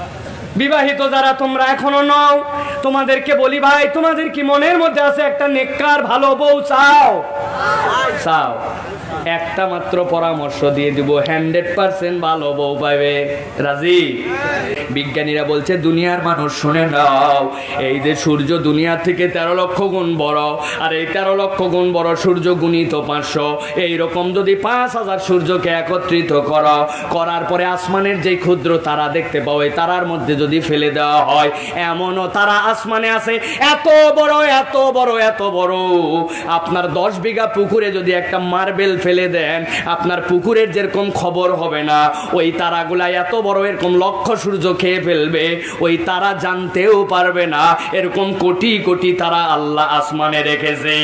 বিবাহিত যারা তোমরা এখনো নও, তোমাদেরকে বলি ভাই, তোমাদের কি মনের মধ্যে আছে একটা নেককার ভালো বউ চাও? চাও? একটা মাত্র পরামর্শ দিয়ে দিব, 100% ভালো বউ পাবে। রাজি? বিজ্ঞানীরা বলছে, দুনিয়ার মানুষ শুনে নাও, এই যে সূর্য দুনিয়া থেকে 13 লক্ষ গুণ বড়, আর এই 13 লক্ষ গুণ বড় সূর্য গুণিত 500, এইরকম যদি 5000 সূর্যকে একত্রিত করার পরে আসমানের যে ক্ষুদ্র তারা দেখতে পাও, এই তারার মধ্যে যদি ফেলে দেওয়া হয়, এমনও তারা আসমানে আছে এত বড় এত বড় এত বড়, আপনার 10 বিঘা পুকুরে যদি একটা মার্বেল ফেলে দেন, আপনার পুকুরের যেরকম খবর হবে না, ওই তারাগুলা এত বড় এরকম লক্ষ সূর্য খেয়ে ফেলবে, ওই তারা জানতেও পারবে না। এরকম কোটি কোটি তারা আল্লাহ আসমানে রেখেছে।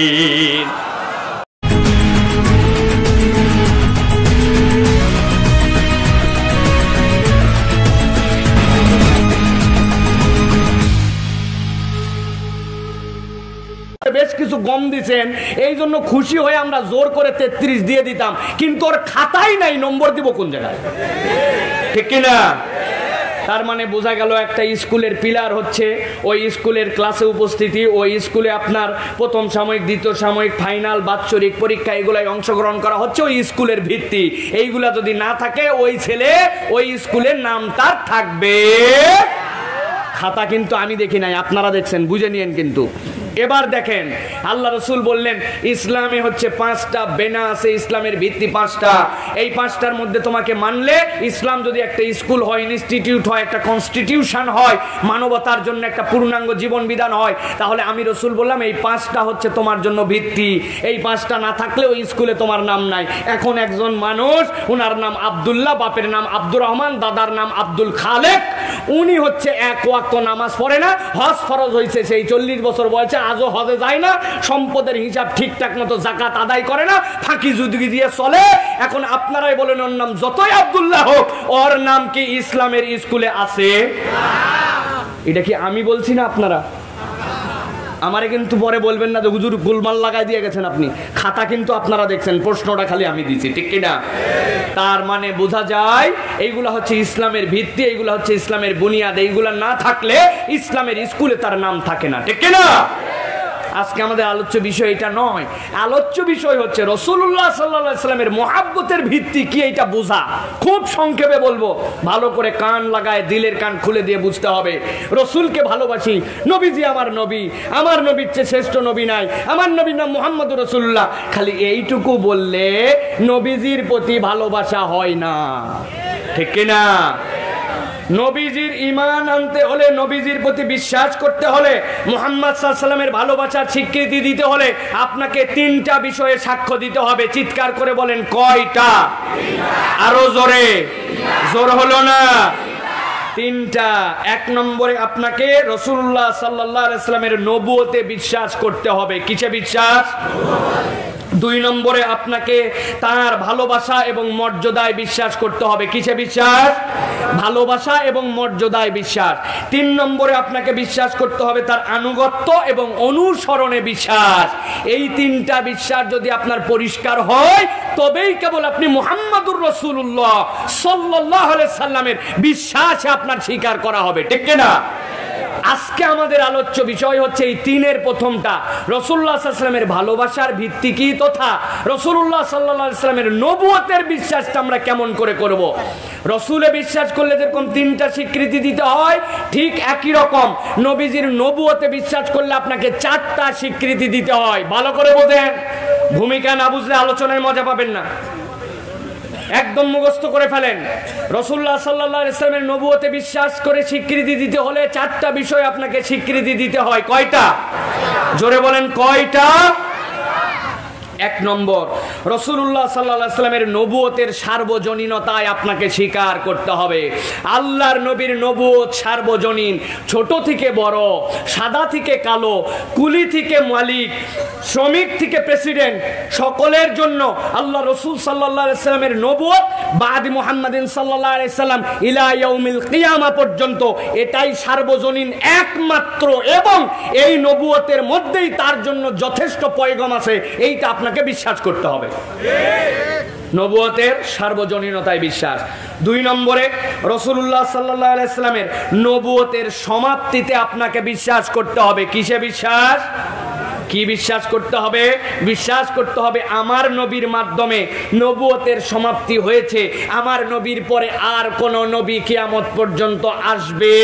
বেশ কিছু গম দিচ্ছেন, এই জন্য খুশি হয়ে আমরা জোর করে 33 দিয়ে দিতাম, কিন্তু ওর খাতাই নাই, নম্বর দিব কোন জায়গায়? ঠিক কিনা? তার মানে বোঝা গেল একটা স্কুলের পিলার হচ্ছে ওই স্কুলের ক্লাসে উপস্থিতি, ওই স্কুলে আপনার প্রথম সাময়িক, দ্বিতীয় সাময়িক, ফাইনাল, বাৎসরিক পরীক্ষা এগুলাই অংশগ্রহণ করা হচ্ছে ওই স্কুলের ভিত্তি। এইগুলা যদি না থাকে, ওই ছেলে ওই স্কুলের নাম তার থাকবে। খাতা কিন্তু আমি দেখি নাই, আপনারা দেখছেন, বুঝে নিয়েন। কিন্তু এবার দেখেন, আল্লাহ রসুল বললেন ইসলামে হচ্ছে 5টা বেনা আছে, ইসলামের ভিত্তি 5টা। এই 5টার মধ্যে তোমাকে মানলে, ইসলাম যদি একটা স্কুল হয়, ইনস্টিটিউট হয়, একটা কনস্টিটিউশন হয়, মানবতার জন্য একটা পূর্ণাঙ্গ জীবন বিধান হয়, তাহলে আমি রসুল বললাম এই 5টা হচ্ছে তোমার জন্য ভিত্তি। এই 5টা না থাকলে ওই স্কুলে তোমার নাম নাই। এখন একজন মানুষ, উনার নাম আব্দুল্লাহ, বাপের নাম আব্দুর রহমান, দাদার নাম আব্দুল খালেক, উনি হচ্ছে 1 ওয়াক্ত নামাজ পড়ে না, হজ ফরজ হয়েছে সেই 40 বছর বয়সে, আজও হজে যায় না, সম্পদের হিসাব ঠিকঠাক মতো জাকাত আদায় করে না, ফাঁকি জুদগি দিয়ে চলে। এখন আপনারাই বলেন, ওর নাম যতই আব্দুল্লাহ হোক, ওর নাম কি ইসলামের স্কুলে আছে? এটা কি আমি বলছি না আপনারা? আমারে কিন্তু পরে বলবেন না যে হুজুর গোলমাল লাগাই দিয়ে গেছেন আপনি। খাতা কিন্তু আপনারা দেখছেন, প্রশ্নটা খালি আমি দিছি, ঠিক কিনা? তার মানে বোঝা যায় এইগুলা হচ্ছে ইসলামের ভিত্তি, এইগুলা হচ্ছে ইসলামের বুনিয়াদ। এইগুলা না থাকলে ইসলামের স্কুলে তার নাম থাকে না, ঠিক কিনা? আজকে আমাদের আলোচ্য বিষয় এটা নয়। আলোচ্য বিষয় হচ্ছে রাসূলুল্লাহ সাল্লাল্লাহু আলাইহি ওয়াসাল্লামের মহব্বতের ভিত্তি কি, এইটা বোঝা। খুব সংক্ষেপে বলবো, ভালো করে কান লাগায় দিলের কান খুলে দিয়ে বুঝতে হবে। রাসূলকে ভালোবাসি, নবীজি আমার নবী, আমার নবীর চেয়ে শ্রেষ্ঠ নবী নাই, আমার নবীর নাম মুহাম্মদুর রাসূলুল্লাহ। খালি এইটুকু বললে নবীজির প্রতি ভালোবাসা হয় না, ঠিক কিনা? নবীজির ঈমান আনতে হলে, নবীজির প্রতি বিশ্বাস করতে হলে, মুহাম্মদ সাল্লাল্লাহু আলাইহি ওয়াসাল্লামের ভালোবাসার স্বীকৃতি দিতে হলে আপনাকে 3টা বিষয়ে সাক্ষ্য দিতে হবে। চিৎকার করে বলেন, কয়টা? আরো জোরে, জোর হলো না? 3টা। 1 নম্বরে আপনাকে রাসূলুল্লাহ সাল্লাল্লাহু আলাইহি ওয়াসাল্লামের নবুয়তে বিশ্বাস করতে হবে। কিসে বিশ্বাস? 2 নম্বরে আপনাকে তার ভালোবাসা এবং মর্যাদায় বিশ্বাস করতে হবে। কিসে বিশ্বাস? ভালোবাসা এবং মর্যাদায় বিশ্বাস। 3 নম্বরে আপনাকে বিশ্বাস করতে হবে তার আনুগত্য এবং অনুসরণে বিশ্বাস। এই 3টা বিশ্বাস যদি আপনার পরিষ্কার হয়, তবেই কেবল আপনি মুহাম্মাদুর রাসূলুল্লাহ সাল্লাল্লাহু আলাইহি সাল্লামের বিশ্বাসে আপনার স্বীকার করা হবে, ঠিক কিনা? আজকে আমাদের আলোচ্য বিষয় হচ্ছে এই 3-এর প্রথমটা, রাসূলুল্লাহ সাল্লাল্লাহু আলাইহি ওয়াসাল্লামের ভালোবাসার ভিত্তি কি, তথা রাসূলুল্লাহ সাল্লাল্লাহু আলাইহি ওয়াসাল্লামের নবুয়তের বিশ্বাসটা আমরা কেমন করে করব। রাসূলে বিশ্বাস করলে যেরকম 3টা স্বীকৃতি দিতে হয়, ঠিক একই রকম নবীজির নবুয়তে বিশ্বাস করলে আপনাকে 4টা স্বীকৃতি দিতে হয়। ভালো করে বোঝেন, ভূমিকা না বুঝলে আলোচনায় মজা পাবেন না। একদম মুখস্থ করে ফেলেন। রাসূলুল্লাহ সাল্লাল্লাহু আলাইহি ওয়াসাল্লামের নবুয়তে বিশ্বাস করে স্বীকৃতি দিতে হলে 4টা বিষয় আপনাকে স্বীকৃতি দিতে হয়। কয়টা? জোরে বলেন, কয়টা? 1 নম্বর, রাসূলুল্লাহ সাল্লাল্লাহু আলাইহি ওয়াসাল্লামের নবুয়তের সার্বজনীনতায় আপনাকে স্বীকার করতে হবে। আল্লাহর নবীর নবুয়ত সার্বজনীন, ছোট থেকে বড়, সাদা থেকে কালো, কুলি থেকে মালিক, শ্রমিক থেকে প্রেসিডেন্ট, সকলের জন্য আল্লাহ রাসূল সাল্লাল্লাহু আলাইহি ওয়াসাল্লামের নবুয়ত বাদি মুহাম্মাদিন সাল্লাল্লাহু আলাইহি ওয়াসাল্লাম ইলা ইয়াউমিল কিয়ামা পর্যন্ত এটাই সার্বজনীন, একমাত্র, এবং এই নবুয়তের মধ্যেই তার জন্য যথেষ্ট পয়গাম আছে। এইটা আপনাকে বিশ্বাস করতে হবে। নবুয়তের সার্বজনীনতায় বিশ্বাস। 2 নম্বরে রাসূলুল্লাহ সাল্লাল্লাহু আলাইহি সাল্লামের নবুয়তের সমাপ্তিতে আপনাকে বিশ্বাস করতে হবে। কিসে বিশ্বাস? কি বিশ্বাস করতে হবে? বিশ্বাস করতে হবে আমার নবীর মাধ্যমে নবুয়তের সমাপ্তি হয়েছে, আমার নবীর পরে আর কোন নবী কিয়ামত পর্যন্ত আসবে।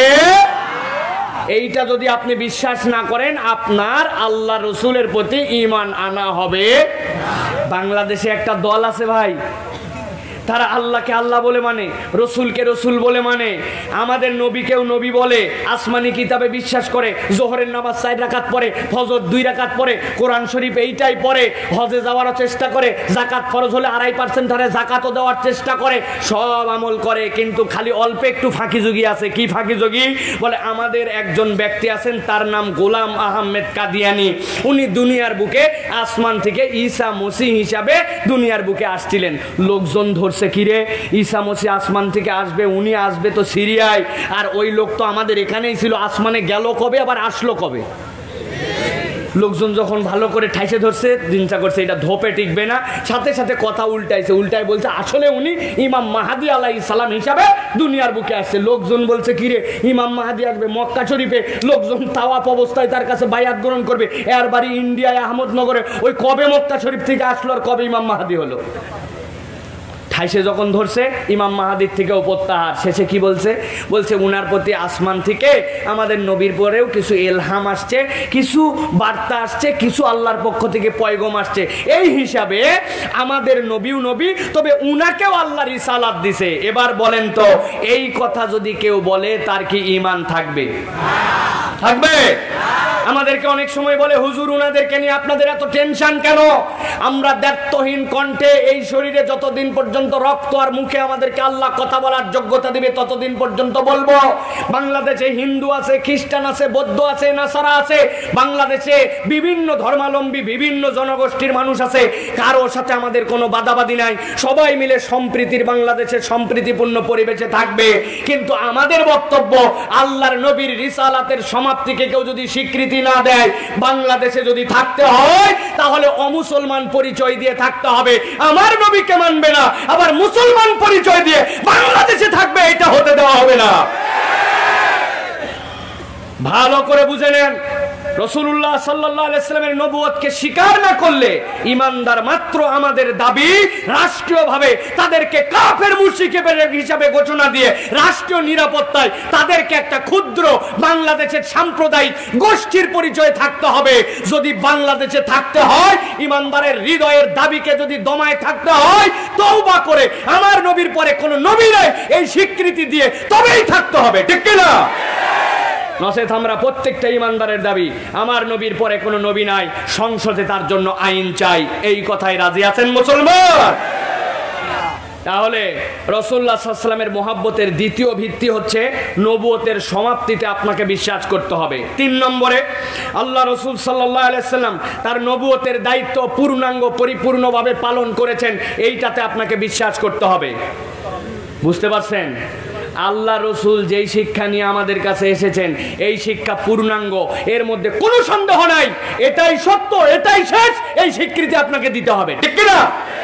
এইটা যদি আপনি বিশ্বাস না করেন, আপনার আল্লাহ রসুলের প্রতি ঈমান আনা হবে। বাংলাদেশে একটা দল আছে ভাই, তারা আল্লাহকে আল্লাহ বলে মানে, রসুলকে রসুল বলে মানে, আমাদের নবীকেও নবী বলে, আসমানি কিতাবে বিশ্বাস করে, জোহরের নামাজ 4 রাকাত পড়ে, ফজর 2 রাকাত পড়ে, কোরআন শরীফ এইটাই পড়ে, হজে যাওয়ারও চেষ্টা করে, জাকাত ফরজ হলে 2.5% হারে জাকাতও দেওয়ার চেষ্টা করে, সব আমল করে, কিন্তু খালি অল্প একটু ফাঁকিযোগী আছে। কি ফাঁকিযোগী? বলে আমাদের একজন ব্যক্তি আছেন, তার নাম গোলাম আহমেদ কাদিয়ানি, উনি দুনিয়ার বুকে আসমান থেকে ঈসা মসিহ হিসাবে দুনিয়ার বুকে আসছিলেন। লোকজন ধরছে কিরে, ঈসা মসিহ আসমান থেকে আসবে, উনি আসবে তো সিরিয়ায়, আর ওই লোক তো আমাদের এখানেই ছিল, আসমানে গেল কবে আবার আসলো কবে? লোকজন যখন ভালো করে ঠাইসে ধরছে, চিন্তা করছে এটা ধোপে টিকবে না, সাথে সাথে কথা উল্টায় বলছে আসলে উনি ইমাম মাহাদি আলাইহিস সালাম হিসাবে দুনিয়ার বুকে আসছে। লোকজন বলছে কিরে, ইমাম মাহাদি আসবে মক্কা শরীফে, লোকজন তাওয়াফ অবস্থায় তার কাছে বায়াত গ্রহণ করবে, এর বাড়ি ইন্ডিয়ায় আহমদনগরে, ওই কবে মক্কা শরীফ থেকে আসলো আর কবে ইমাম মাহাদি হলো? ঠাইসে যখন ধরছে, ইমাম মাহাদির থেকেও প্রত্যাহার। শেষে কি বলছে? বলছে উনার প্রতি আসমান থেকে আমাদের নবীর পরেও কিছু এলহাম আসছে, কিছু বার্তা আসছে, কিছু আল্লাহর পক্ষ থেকে পয়গম আসছে, এই হিসাবে আমাদের নবীও নবী, তবে উনাকেও আল্লাহ রিসালাত দিছে। এবার বলেন তো, এই কথা যদি কেউ বলে তার কি ঈমান থাকবে? থাকবে? আমাদেরকে অনেক সময় বলে হুজুর উনাদেরকে নিয়ে আপনাদের এত টেনশন কেন? আমরা দ্ব্যর্থহীন কণ্ঠে এই শরীরে যতদিন পর্যন্ত রক্ত আর মুখে আমাদেরকে আল্লাহ কথা বলার যোগ্যতা দিবে ততদিন পর্যন্ত বলবো। বাংলাদেশে হিন্দু আছে, খ্রিস্টান আছে, বৌদ্ধ আছে, নাসারা আছে, বাংলাদেশে বিভিন্ন ধর্মাবলম্বী বিভিন্ন জনগোষ্ঠীর মানুষ আছে, কারোর সাথে আমাদের কোনো বাদাবাদি নাই, সবাই মিলে সম্প্রীতির বাংলাদেশে সম্প্রীতিপূর্ণ পরিবেশে থাকবে। কিন্তু আমাদের বক্তব্য, আল্লাহর নবীর রিসালাতের সমাপ্তিকে কেউ যদি স্বীকৃতি না দেয়, বাংলাদেশে যদি থাকতে হয় তাহলে অমুসলমান পরিচয় দিয়ে থাকতে হবে। আমার নবীকে মানবে না, আবার মুসলমান পরিচয় দিয়ে বাংলাদেশে থাকবে, এটা হতে দেওয়া হবে না। ভালো করে বুঝে নেন, রাসূলুল্লাহ সাল্লাল্লাহু আলাইহি ওয়াসাল্লামের নবুয়তকে স্বীকার না করলে ঈমানদার মাত্র আমাদের দাবি রাষ্ট্রীয়ভাবে তাদেরকে কাফের মুশরিক হিসাবে ঘোষণা দিয়ে রাষ্ট্রীয় নিরাপত্তায় তাদেরকে একটা ক্ষুদ্র বাংলাদেশের সাম্প্রদায়িক গোষ্ঠীর পরিচয় থাকতে হবে। যদি বাংলাদেশে থাকতে হয়, ঈমানদারের হৃদয়ের দাবিকে যদি দমায় থাকতে হয়, তওবা করে আমার নবীর পরে কোনো নবী নেই এই স্বীকৃতি দিয়ে তবেই থাকতে হবে, ঠিক কি না? নচেত আমরা প্রত্যেকটা ঈমানদারের দাবি আমার নবীর পরে কোনো নবী নাই, সংসদে তার জন্য আইন চাই, এই কথায় রাজি আছেন মুসলমান? তাহলে রাসূলুল্লাহ সাল্লাল্লাহু আলাইহি ওয়াসাল্লামের মহব্বতের দ্বিতীয় ভিত্তি হচ্ছে নবুয়তের সমাপ্তিতে আপনাকে বিশ্বাস করতে হবে। 3 নম্বরে আল্লাহ রাসূল সাল্লাল্লাহু আলাইহি ওয়াসাল্লাম তার নবুয়তের দায়িত্ব পূর্ণাঙ্গ পরিপূর্ণভাবে পালন করেছেন, এইটাতে আপনাকে বিশ্বাস করতে হবে। বুঝতে পারছেন? আল্লাহ রসুল যেই শিক্ষা নিয়ে আমাদের কাছে এসেছেন, এই শিক্ষা পূর্ণাঙ্গ, এর মধ্যে কোনো সন্দেহ নাই, এটাই সত্য, এটাই শেষ, এই স্বীকৃতি আপনাকে দিতে হবে, ঠিক না?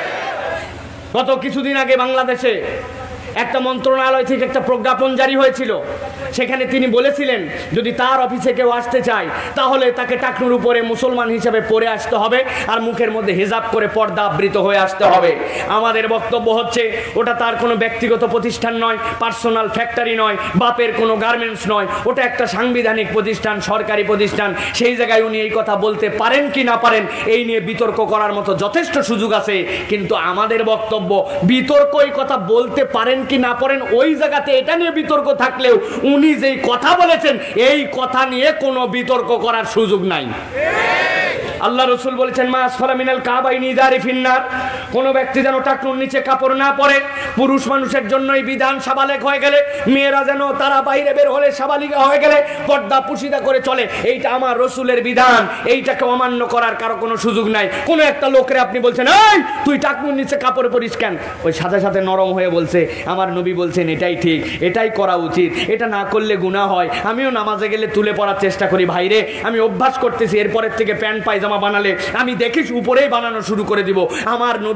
গত কিছুদিন আগে বাংলাদেশে একটা মন্ত্রণালয় থেকে একটা প্রজ্ঞাপন জারি হয়েছিল, সেখানে তিনি বলেছিলেন যদি তার অফিসে কেউ আসতে চায় তাহলে তাকে টাকনুর উপরে মুসলমান হিসেবে পরে আসতে হবে আর মুখের মধ্যে হিজাব করে পর্দা আবৃত হয়ে আসতে হবে। আমাদের বক্তব্য হচ্ছে ওটা তার কোনো ব্যক্তিগত প্রতিষ্ঠান নয়, পার্সোনাল ফ্যাক্টরি নয়, বাপের কোনো গার্মেন্টস নয়, ওটা একটা সাংবিধানিক প্রতিষ্ঠান, সরকারি প্রতিষ্ঠান। সেই জায়গায় উনি এই কথা বলতে পারেন কি না পারেন এই নিয়ে বিতর্ক করার মতো যথেষ্ট সুযোগ আছে, কিন্তু আমাদের বক্তব্য বিতর্ক এই কথা বলতে পারেন কি না পারেন ওই জায়গাতে এটা নিয়ে বিতর্ক থাকলেও উনি যেই কথা বলেছেন এই কথা নিয়ে কোনো বিতর্ক করার সুযোগ নাই। আল্লাহ রসুল বলেছেন মা আসফালা মিনাল কাবাইনি ইজারি ফিন্নার, কোন ব্যক্তি যেন টাকনুর নিচে কাপড় না পরে। পুরুষ মানুষের জন্য এই বিধান, সাবালেক হয়ে গেলে মেয়েরা যেন তারা বাইরে বের হলে সাবালিকা হয়ে গেলে পর্দা পুশিদা করে চলে, এইটা আমার রসুলের বিধান, এইটাকে অমান্য করার কারো কোনো সুযোগ নাই। কোনো একটা লোকের আপনি বলছেন এই তুই টাকনুর নিচে কাপড় পরিস কেন, ওই সাথে সাথে নরম হয়ে বলছে আমার নবী বলছেন এটাই ঠিক, এটাই করা উচিত, এটা না করলে গুনাহ হয়। আমিও নামাজে গেলে তুলে পড়ার চেষ্টা করি, ভাইরে আমি অভ্যাস করতেছি, এরপরের থেকে প্যান্ট পায়জামা বানালে আমি দেখিস উপরেই বানানো শুরু করে দিব। আমার নবী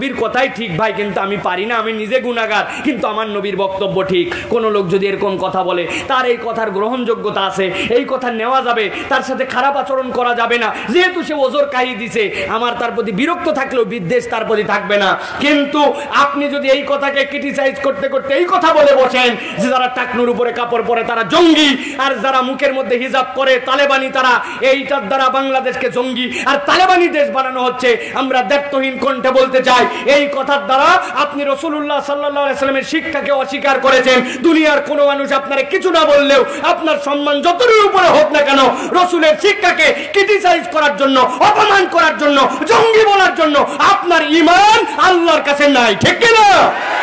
নবীর কথাই ঠিক ভাই, কিন্তু আমি পারি না, আমি নিজে গুনাহগার, কিন্তু আমার নবীর বক্তব্য ঠিক। কোন লোক যদি এরকম কথা বলে, তার এই কথার গ্রহণযোগ্যতা আছে, এই কথা নেওয়া যাবে, তার সাথে খারাপ আচরণ করা যাবে না, যেহেতু সে ওজোর কাহি দিছে। আমার তার প্রতি বিরক্ত থাকলেও বিদ্বেষ তার প্রতি থাকবে না। কিন্তু আপনি যদি এই কথাকে ক্রিটিসাইজ করতে করতে এই কথা বলে বসেন যে যারা টাকনুর উপরে কাপড় পরে তারা জঙ্গি, আর যারা মুখের মধ্যে হিজাব করে তালেবানি, তারা এইটার দ্বারা বাংলাদেশকে জঙ্গি আর তালেবানি দেশ বানানো হচ্ছে, আমরা দায়িত্বহীন কণ্ঠে বলতে চাই, এই কথার দ্বারা আপনি রাসূলুল্লাহ সাল্লাল্লাহু আলাইহি সাল্লামের শিক্ষাকে অস্বীকার করেছেন। দুনিয়ার কোনো মানুষ আপনারে কিছু না বললেও আপনার সম্মান যতটুকু উপরে হোক না কেন, রাসূলের শিক্ষাকে ক্রিটিসাইজ করার জন্য, অপমান করার জন্য, জঙ্গি বলার জন্য আপনার ঈমান আল্লাহর কাছে নাই, ঠিক কি না?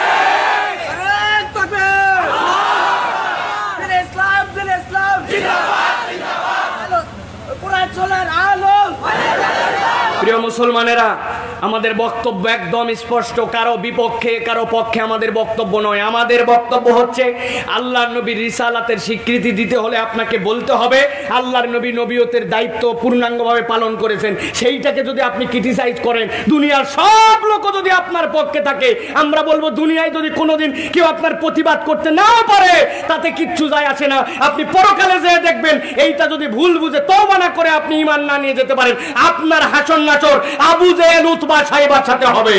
প্রিয় মুসলমানেরা, আমাদের বক্তব্য একদম স্পষ্ট, কারো বিপক্ষে কারো পক্ষে আমাদের বক্তব্য নয়। আমাদের বক্তব্য হচ্ছে আল্লাহর নবীর রিসালাতের স্বীকৃতি দিতে হলে আপনাকে বলতে হবে আল্লাহর নবী নবিয়তের দায়িত্ব পূর্ণাঙ্গভাবে পালন করেছেন। সেইটাকে যদি আপনি ক্রিটিসাইজ করেন, দুনিয়ার সব লোক যদি আপনার পক্ষে থাকে, আমরা বলবো দুনিয়ায় যদি কোনোদিন কেউ আপনার প্রতিবাদ করতে নাও পারে, তাতে কিচ্ছু যায় আসে না। আপনি পরকালে যেয়ে দেখবেন এইটা যদি ভুল বুঝে তওবা না করে আপনি ঈমান না নিয়ে যেতে পারেন, আপনার হাসন নাচর আবু জেহেল উতবা সাহেবার সাথে হবে।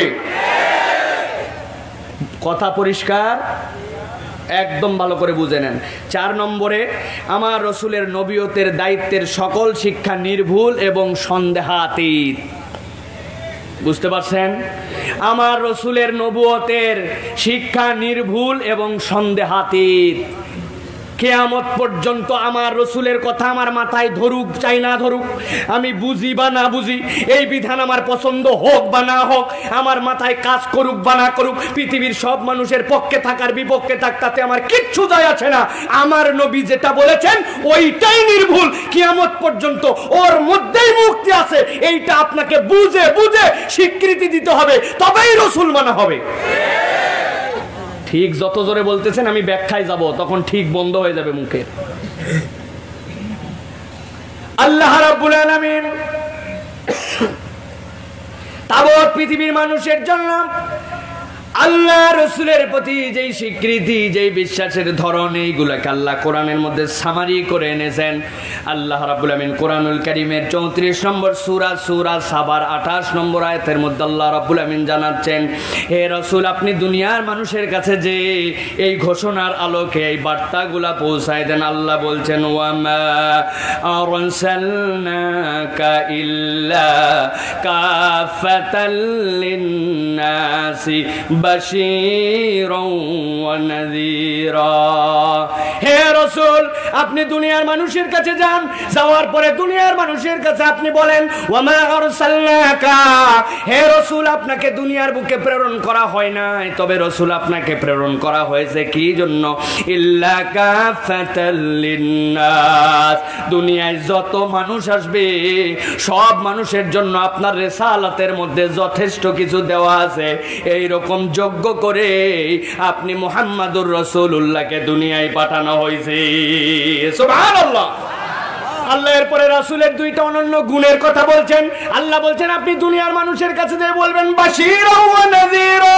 কথা পরিষ্কার, একদম ভালো করে বুঝে নেন। 4 নম্বরে, আমার রাসূলের নবিয়তের দায়িত্বের সকল শিক্ষা নির্ভুল এবং সন্দেহাতীত। বুঝতে পারছেন? আমার রাসূলের নবুয়তের শিক্ষা নির্ভুল এবং সন্দেহাতীত। কিয়ামত পর্যন্ত আমার রাসূলের কথা আমার মাথায় ধরুক চাই না ধরুক, আমি বুঝি বা না বুঝি, এই বিধান আমার পছন্দ হোক বা না হোক, আমার মাথায় কাজ করুক বা না করুক, পৃথিবীর সব মানুষের পক্ষে থাকার বিপক্ষে থাক, তাতে আমার কিচ্ছু যায় আসে না। আমার নবী যেটা বলেছেন ওইটাই নির্ভুল, কিয়ামত পর্যন্ত ওর মধ্যেই মুক্তি আছে। এইটা আপনাকে বুঝে বুঝে স্বীকৃতি দিতে হবে, তবেই রাসূল মানা হবে। ঠিক যত জোরে বলতেছেন আমি ব্যাখ্যায় যাব, তখন ঠিক বন্ধ হয়ে যাবে মুখে। আল্লাহ রাব্বুল আলামিন তাবৎ পৃথিবীর মানুষের জন্য আল্লাহ রাসূলের প্রতি যেই স্বীকৃতি, যেই বিশ্বাসের ধরন, এইগুলোকে আল্লাহ কোরআনের মধ্যে সামারি করে এনেছেন। আল্লাহ রাব্বুল আলামিন কোরআনুল কারীমের 34 নম্বর সূরা সাবার 28 নম্বর আয়াতের মধ্যে আল্লাহ রাব্বুল আলামিন জানাচ্ছেন, হে রাসূল, আপনি দুনিয়ার মানুষের কাছে যে এই ঘোষণার আলোকে এই বার্তাগুলা পৌঁছায় দেন। আল্লাহ বলছেন, ওয়ামা আরসালনাকা ইল্লা কাফাতাল লিন্নাসি বাশীরাও ওয়া নাযীরা। হে রাসূল, আপনি দুনিয়ার মানুষের কাছে যান, যাওয়ার পরে দুনিয়ার মানুষের কাছে আপনি বলেন, ওয়ামা আরসালনাকা, হে রাসূল, আপনাকে দুনিয়ার বুকে প্রেরণ করা হয় নাই, তবে রাসূল আপনাকে প্রেরণ করা হয়েছে কি জন্য? ইল্লা কাফাতাল লিন্নাস, দুনিয়ায় যত মানুষ আসবে সব মানুষের জন্য আপনার রিসালাতের মধ্যে যথেষ্ট কিছু দেওয়া আছে। এই রকম যোগ্য করে আপনি মুহাম্মাদুর রাসূলুল্লাহকে দুনিয়ায় পাঠানো হয়েছে। সুবহানাল্লাহ। আল্লাহ এরপরে রাসূলের 2টা অনন্য গুণের কথা বলছেন। আল্লাহ বলছেন, আপনি দুনিয়ার মানুষের কাছে দিয়ে বলবেন বাশীরা ওয়া নাযীরা।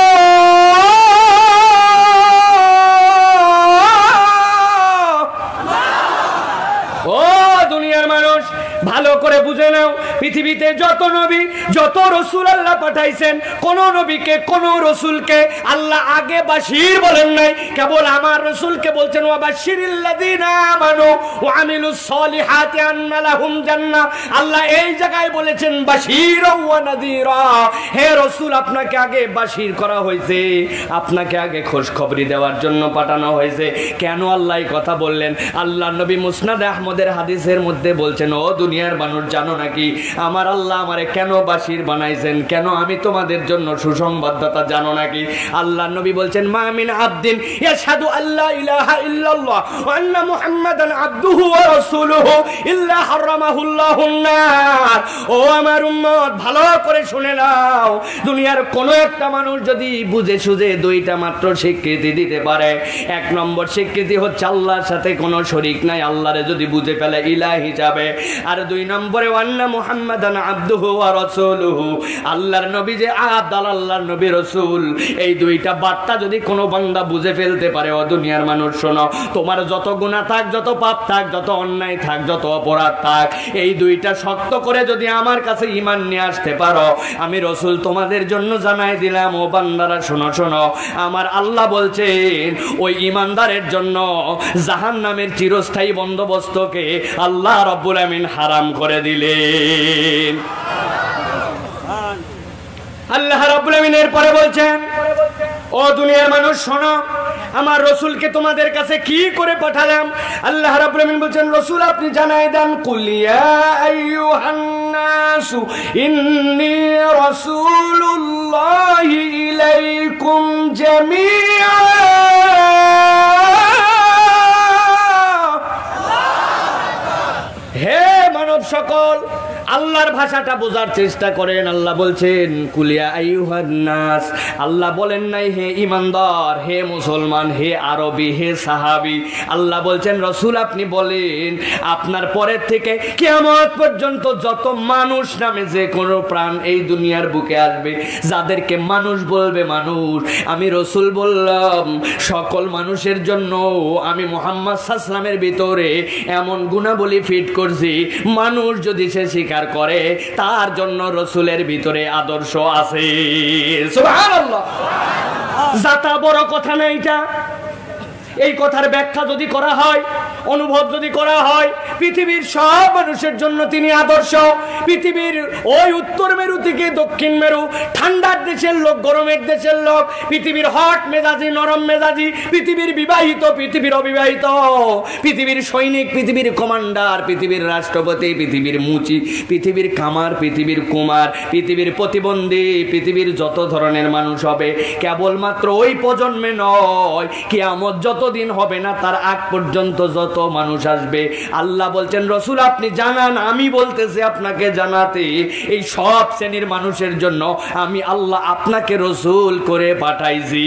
ও দুনিয়ার মানুষ, ভালো করে বুঝে নাও, পৃথিবীতে যত নবী যত রাসূল আল্লাহ পাঠাইছেন, কোন নবীকে কোন রাসূলকে আল্লাহ আগে বাশীর বলেন নাই, কেবল আমার রাসূলকে বলছেন ওয়া বাশশিরিল্লাযিনা আমানু ওয়া আমিলুস সলিহাতি আন্না লাহুম জান্নাহ। আল্লাহ এই জায়গায় বলেছেন বাশীরা ওয়া নাযীরা। হে রাসূল, আপনাকে আগে বাশীর করা হয়েছে, আপনাকে আগে খোঁজখবরি দেওয়ার জন্য পাঠানো হয়েছে। কেন আল্লাহ এই কথা বললেন? আল্লাহ নবী মুসনাদ আহমদের হাদিসের মধ্যে বলছেন, ও দুনিয়ার মানুষ, জানো নাকি আমার আল্লাহ আমারে কেন বাশীর বানাইছেন, কেন আমি তোমাদের জন্য সুসংবাদদাতা, জানো নাকি? আল্লাহ নবী বলছেন, মা মিন আবদিন ইয়াশহাদু আল্লা ইলাহা ইল্লাল্লাহ ওয়া আন্না মুহাম্মাদান আবদুহু ওয়া রাসূলুহু ইল্লা হারামাহুল্লাহুন নার। ও আমার উম্মত, ভালো করে শুনে নাও, দুনিয়ার কোন একটা মানুষ যদি বুঝে সুঝে 2টা মাত্র স্বীকৃতি দিতে পারে, 1 নম্বর স্বীকৃতি হচ্ছে আল্লাহর সাথে কোনো শরীক নাই, আল্লাহরে যদি বুঝে ফেলে ইলাহ হিসাবে, আর দুই নম্বরে ওয়ান্না মুহাম্মাদান আবদুহু ওয়া রাসূলুহু, আল্লাহর নবী যে আব্দাল আল্লাহর নবী রাসূল, এই দুইটা বার্তা যদি কোনো বান্দা বুঝে ফেলতে পারে, ও দুনিয়ার মানুষ শোনো, তোমার যত গুনাহ থাক, যত পাপ থাক, যত অন্যায় থাক, যত অপরাধ থাক, এই দুইটা শক্ত করে যদি আমার কাছে ঈমান নিয়ে আসতে পারো, আমি রাসূল তোমাদের জন্য জানাই দিলাম, ও বান্দারা শোনো শোনো, আমার আল্লাহ বলছেন ওই ঈমানদারের জন্য জাহান্নামের চিরস্থায়ী বন্দোবস্তকে আল্লাহ রাব্বুল আমিন হারাম করে দিলেন। আল্লাহ রাব্বুল আমিন এরপরে বলছেন, ও দুনিয়ার মানুষ শোনো, আমার রাসূলকে তোমাদের কাছে কি করে পাঠালাম। আল্লাহ রাব্বুল আমিন বলছেন, রাসূল আপনি জানাই দেন, কুল ইয়া আইয়ুহান নাসু ইন্নী রাসূলুল্লাহি ইলাইকুম জামিআ। হে মানব সকল, আল্লাহর ভাষাটা বোঝার চেষ্টা করেন। আল্লাহ বলছেন কুলিয়া আইয়ুহান নাস, আল্লাহ বলেন নাই হে ইমানদার, হে মুসলমান, হে আরবি, হে সাহাবী। আল্লাহ বলছেন রাসূল আপনি বলেন, আপনার পরের থেকে কিয়ামত পর্যন্ত যত মানুষ নামে যে কোনো প্রাণ এই দুনিয়ার বুকে আসবে, যাদেরকে মানুষ বলবে মানুষ, আমি রাসূল বললাম সকল মানুষের জন্য আমি মুহাম্মদ সাল্লাল্লাহু আলাইহি ওয়াসাল্লামের ভিতরে এমন গুণাবলী ফিট করছি, মানুষ যদি সে স্বীকার করে তার জন্য রাসূলের ভিতরে আদর্শ আছে। সুবহানাল্লাহ। যাতা বড় কথা না এটা। এই কথার ব্যাখ্যা যদি করা হয়, অনুভব যদি করা হয়, পৃথিবীর সব মানুষের জন্য তিনি আদর্শ। পৃথিবীর ওই উত্তর মেরু থেকে দক্ষিণ মেরু, ঠান্ডার দেশের লোক, গরমের দেশের লোক, পৃথিবীর হট মেজাজি, নরম মেজাজি, পৃথিবীর বিবাহিত, পৃথিবীর অবিবাহিত, পৃথিবীর সৈনিক, পৃথিবীর কমান্ডার, পৃথিবীর রাষ্ট্রপতি, পৃথিবীর মুচি, পৃথিবীর কামার, পৃথিবীর কুমার, পৃথিবীর প্রতিবন্ধী, পৃথিবীর যত ধরনের মানুষ হবে, কেবলমাত্র ওই প্রজন্মে নয়, কিয়ামত যতদিন হবে না তার আগ পর্যন্ত যত মানুষ আসবে, আল্লাহ বলছেন রাসূল আপনি জানান, আমি বলতেছি আপনাকে জানাতে, এই সব শ্রেণীর মানুষের জন্য আমি আল্লাহ আপনাকে রাসূল করে পাঠাইছি।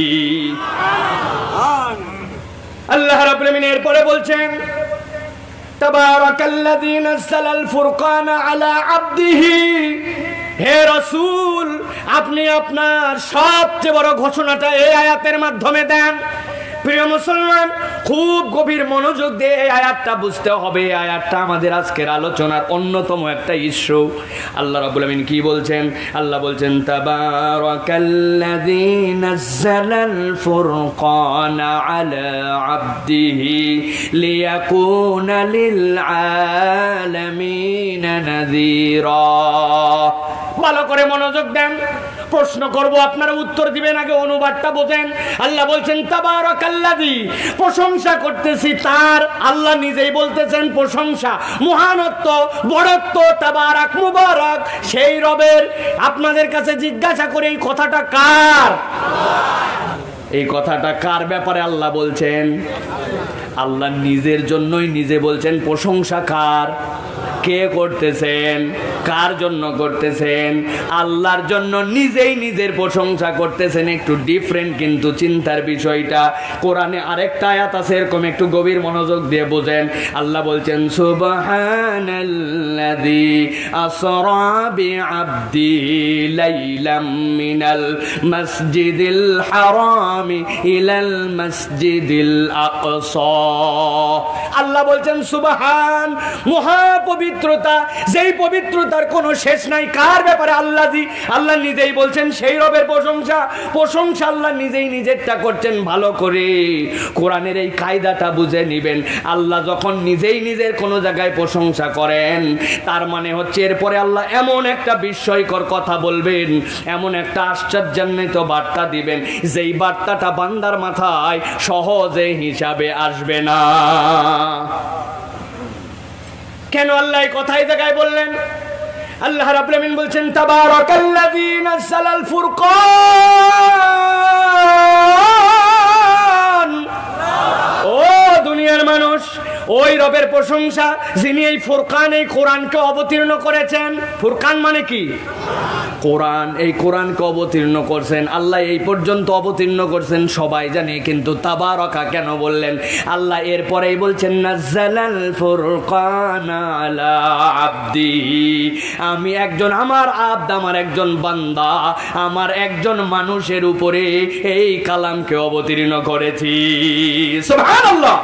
আল্লাহ রাব্বুল আমিন এরপরে বলছেন, তাবারাকাল্লাযী নাযালাল ফুরকানা আলা আবদিহি, হে রাসূল আপনি আপনার সবচেয়ে বড় ঘোষণাটা এই আয়াতের মাধ্যমে দেন। প্রিয় মুসলমান, খুব গভীর মনোযোগ দিয়ে এই আয়াতটা বুঝতে হবে। এই আয়াতটা আমাদের আজকের আলোচনার অন্যতম একটা ইস্যু। আল্লাহ রাব্বুল আমিন কি বলছেন? আল্লাহ বলছেন তাবারাকাল্লাযী নাযালাল ফুরকানা আলা আবদিহি লিয়াকুনা লিল আলামিনা নাযীরা। ভালো করে মনোযোগ দেন, প্রশ্ন করব, আপনারা উত্তর দিবেন, আগে অনুবাদটা বোঝেন। আল্লাহ বলছেন তাবারাকাল্লাযী, প্রশংসা করতেছি তার, আল্লাহ নিজেই বলতেছেন প্রশংসা, মহানত্ব, বড়ত্ব, তাবারাক, মুবারক সেই রবের। আপনাদের কাছে জিজ্ঞাসা করে এই কথাটা কার? এই কথাটা কার ব্যাপারে আল্লাহ বলছেন? আল্লাহ নিজের জন্যই নিজে বলছেন প্রশংসা কার? কে করতেছেন? কার জন্য করতেছেন? আল্লাহর জন্য নিজেই নিজের প্রশংসা করতেছেন। একটু ডিফারেন্ট কিন্তু চিন্তার বিষয়টা। কোরআনে আরেকটা আয়াত আছে এরকম, একটু গভীর মনোযোগ দিয়ে বোঝেন। আল্লাহ বলছেন সুবহানাল্লাযী আসরা বিআবদিহি লাইলাম মিনাল মাসজিদিল হারামি ইলাল মাসজিদিল আকসা। আল্লাহ বলছেন সুবহান, মহাপবিত্রতা, যেই পবিত্রতার কোনো শেষ নাই। কার ব্যাপারে? আল্লাহজি, আল্লাহ নিজেই বলছেন সেই রবের প্রশংসা। প্রশংসা আল্লাহ নিজেই নিজেরটা করছেন। ভালো করে কোরআনের এই কায়দাটা বুঝে নিবেন। আল্লাহ যখন নিজেই নিজের কোনো জায়গায় প্রশংসা করেন, তার মানে হচ্ছে এরপরে আল্লাহ এমন একটা বিস্ময়কর কথা বলবেন, এমন একটা আশ্চর্যান্বিত বার্তা দিবেন, যেই বার্তাটা বান্দার মাথায় সহজে হিসাবে আসবে না। কেন আল্লাহ এই কথা এই জায়গায় বললেন? আল্লাহ রাব্বুল আমিন বলছেন তাবারাকাল্লাযী নাযালাল ফুরকান। ও দুনিয়ার মানুষ, ওই রবের প্রশংসা যিনি এই ফুরকান, এই কোরআনকে অবতীর্ণ করেছেন। ফুরকান মানে কি? কোরআন। এই কোরআনকে অবতীর্ণ করছেন আল্লাহ, এই পর্যন্ত অবতীর্ণ করছেন সবাই জানে, কিন্তু তাবারাকা কেন বললেন? আল্লাহ এরপরেই বলছেন নাজ্জালাল ফুরকান আলা আবদি, আমি একজন, আমার আব্দ, আমার একজন বান্দা, আমার একজন মানুষের উপরে এই কালামকে অবতীর্ণ করেছি। সুবহানাল্লাহ।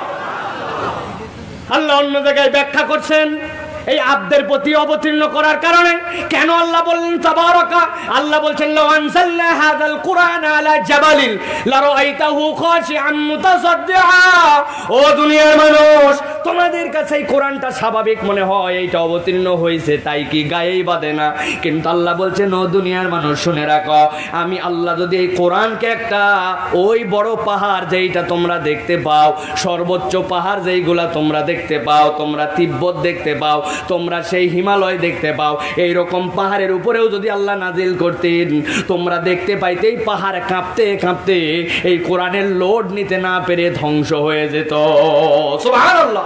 আল্লাহ অন্য জায়গায় ব্যাখ্যা করছেন এই আব্দের প্রতি অবতীর্ণ করার কারণে কেন আল্লাহ বললেন তাবারাকা। আল্লাহ বলছেন লাউ আনজালনা হাযাল কুরআন আলা জাবালিন লারাআইতাহু খাশিআন মুতাসাদ্দিআ। ও দুনিয়ার মানুষ, তোমাদের কাছে এই কোরআনটা স্বাভাবিক মনে হয়, এইটা অবতীর্ণ হয়েছে তাই কি গায়েই বাঁধে না? কিন্তু আল্লাহ বলছেন ও দুনিয়ার মানুষ শুনে রাখো, আমি আল্লাহ যদি এই কোরআনকে একটা ওই বড় পাহাড় যেইটা তোমরা দেখতে পাও, সর্বোচ্চ পাহাড় যেইগুলা তোমরা দেখতে পাও, তোমরা তিব্বত দেখতে পাও, তোমরা সেই হিমালয় দেখতে পাও, এই রকম পাহাড়ের উপরেও যদি আল্লাহ নাজিল করতেন, তোমরা দেখতে পাইতেই পাহাড় কাঁপতে কাঁপতে এই কোরআনের লোড নিতে না পেরে ধ্বংস হয়ে যেত। সুবহানাল্লাহ।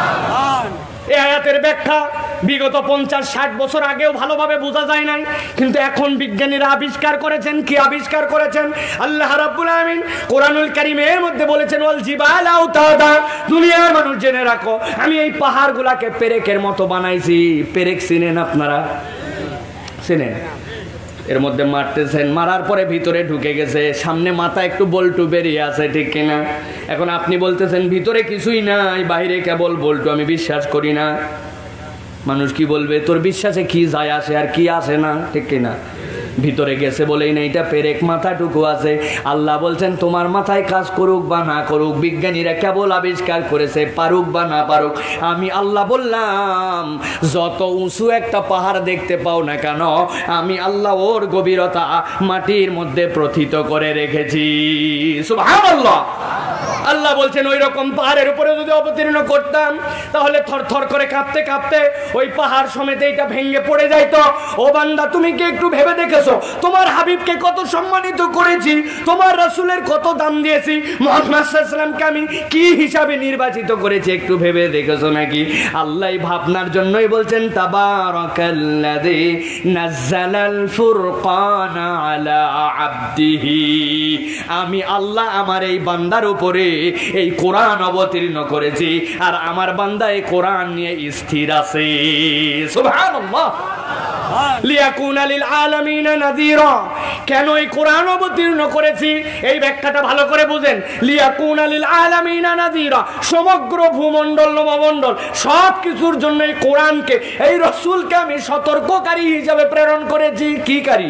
এই আয়াতের ব্যাখ্যা বিগত 50-60 বছর আগেও ভালোভাবে বোঝা যায় নাই, কিন্তু এখন বিজ্ঞানীরা আবিষ্কার করেছেন। কি আবিষ্কার করেছেন? আল্লাহ রাব্বুল আমিন কোরআনুল কারীমের মধ্যে বলেছেন ওয়াল জিবাল আওতাদা। দুনিয়ার মানুষ জেনে রাখো, আমি এই পাহাড়গুলাকে পেরেকের মতো বানাইছি। পেরেক চিনেন আপনারা? চিনেন? এর মধ্যে মারতেছেন, মারার পরে ভিতরে ঢুকে গেছে, সামনে মাথা একটু বল্টু বেরিয়ে আছে, ঠিক কিনা? এখন আপনি বলতেছেন ভিতরে কিছুই নাই, বাইরে কেবল বল্টু, আমি বিশ্বাস করি না। মানুষ কি বলবে? তোর বিশ্বাসে কি যায় আসে আর কি আসে না, ঠিক কিনা? ভিতরে গেছে বলেই না, এটা পেরেক মাথাটুকু আছে। আল্লাহ বলছেন তোমার মাথায় কাজ করুক বা না করুক, বিজ্ঞানীরা কেবল আবিষ্কার করেছে, পারুক বা না পারুক, আমি আল্লাহ বললাম যত উঁচু একটা পাহাড় দেখতে পাও না কেন, আমি আল্লাহ ওর গভীরতা মাটির মধ্যে প্রথিত করে রেখেছি। সুবহানাল্লাহ। আল্লাহ বলছেন ওই রকম পাহাড়ের উপরে যদি অবতীর্ণ করতাম, তাহলে থরথর করে কাঁপতে কাঁপতে ওই পাহাড় সমেত এইটা ভেঙে পড়ে যাইতো। ও বান্দা, তুমি কি একটু ভেবে দেখেছো তোমার হাবিবকে কত সম্মানিত করেছি, তোমার রাসূলের কত দাম দিয়েছি, মুহাম্মদ সাল্লাল্লাহু আলাইহি ওয়াসাল্লামকে আমি কি হিসাবে নির্বাচিত করেছি, একটু ভেবে দেখেছো নাকি? আল্লাহ ভাবনার জন্যই বলছেন তাবারাকাল্লাযী নাজ্জালাল ফুরকানা আলা আবদিহি, আমি আল্লাহ আমার এই বান্দার উপরে এই কোরআন অবতীর্ণ করেছি, আর আমার বান্দা এই কোরআন নিয়ে স্থির আছে। সুবহানাল্লাহ। লিয়াকুনা লিল আলামিনা নাযীরা। কেন এই কোরআন অবতীর্ণ করেছি এই ব্যাখ্যাটা ভালো করে বুঝেন। লিয়াকুনা লিল আলামিনা নাযীরা, সমগ্র ভূমণ্ডল নবমণ্ডল সব কিছুর জন্য এই কোরআনকে, এই রাসূলকে আমি সতর্ককারী হিসেবে প্রেরণ করেছি। কি কারী?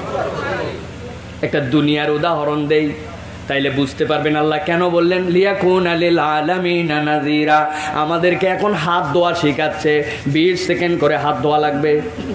একটা দুনিয়ার উদাহরণ দেই, তাইলে বুঝতে পারবেন আল্লাহ কেন বললেন লিয়াকুনা লিল আলামিনা নাযীরা। আমাদেরকে এখন হাত ধোয়া শেখাচ্ছে, 20 সেকেন্ড করে হাত ধোয়া লাগবে।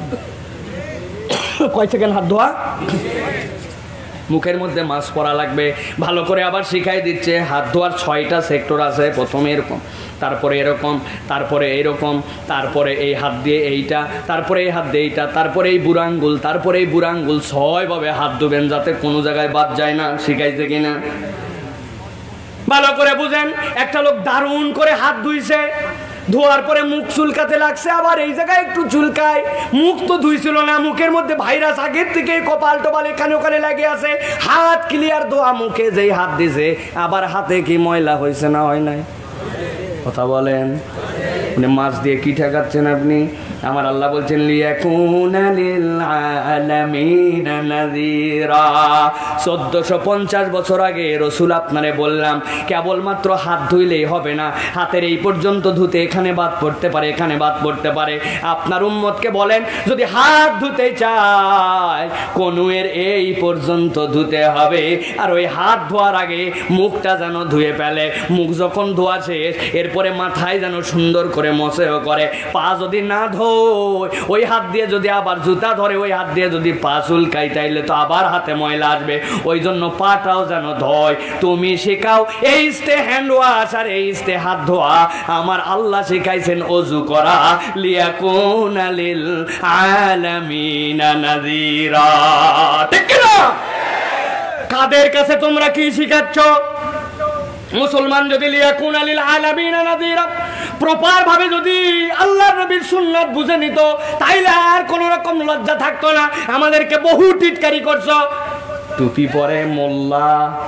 কয় সেকেন্ড হাত ধোয়া? মুখের মধ্যে মাস্ক পরা লাগবে। ভালো করে আবার শিখাই দিচ্ছে হাত ধোয়ার 6টা সেক্টর আছে। প্রথমে এরকম, তারপরে এরকম, তারপরে এইরকম, তারপরে এই হাত দিয়ে এইটা, তারপরে এই হাত দিয়ে এইটা, তারপরে এই বুড়া আঙ্গুল, তারপরে এই বুড়া আঙ্গুল, 6 ভাবে হাত ধুবেন যাতে কোনো জায়গায় বাদ যায় না। শিখাইছে কিনা ভালো করে বুঝেন। একটা লোক দারুণ করে হাত ধুইছে, ধোয়ার পরে মুখ চুলকাতে লাগছে, আবার এই জায়গায় একটু চুলকায়। মুখ তো ধুইছিল না, মুখের মধ্যে ভাইরাস আগের থেকে কপাল টপাল এখানে ওখানে লাগে আছে। হাত ক্লিয়ার ধোয়া, মুখে যেই হাত দিছে আবার হাতে কি ময়লা হয়েছে না হয় নাই? কথা বলেন। মানে মাছ দিয়ে কি ঠেকাচ্ছেন আপনি? আমার আল্লাহ বলছেন লিয়াকুনা লিল আলামিনা নাযীরা। 1450 বছর আগে রাসূল আপনারে বললাম কেবলমাত্র হাত ধুইলেই হবে না, হাতের এই পর্যন্ত ধুতে এখানে বাদ পড়তে পারে, এখানে বাদ পড়তে পারে। আপনার উম্মতকে বলেন যদি হাত ধুতে চায় কনুয়ের এই পর্যন্ত ধুতে হবে, আর ওই হাত ধোয়ার আগে মুখটা যেন ধুয়ে ফেলে। মুখ যখন ধোয়া শেষ এরপরে মাথায় যেন সুন্দর করে মসেও করে। পা যদি না ধো ওই হাত দিয়ে যদি আবার জুতা ধরে, ওই হাত দিয়ে যদি পা চুলকাই তাইলে তো আবার হাতে ময়লা আসবে। ওই জন্য পাটাও যেন ধয়। তুমি শেখাও এই স্টে হ্যান্ড ওয়াশ আর এই স্টে হাত ধোয়া। আমার আল্লাহ শিখাইছেন অজু করা। লিয়াকুনা লিল আলামিনা নাযীরা। ঠিক না? কাদের কাছে তোমরা কি শিখাচ্ছ? মুসলমান যদি লিয়াকুনা লিল আলামিনা নাযীরা, প্রপার ভাবে যদি আল্লাহর নবীর সুন্নাত বুঝে নিত তাইলে আর কোনো রকম লজ্জা থাকতো না। আমাদেরকে বহু টিটকারি করছো, টুপি পরে মোল্লা,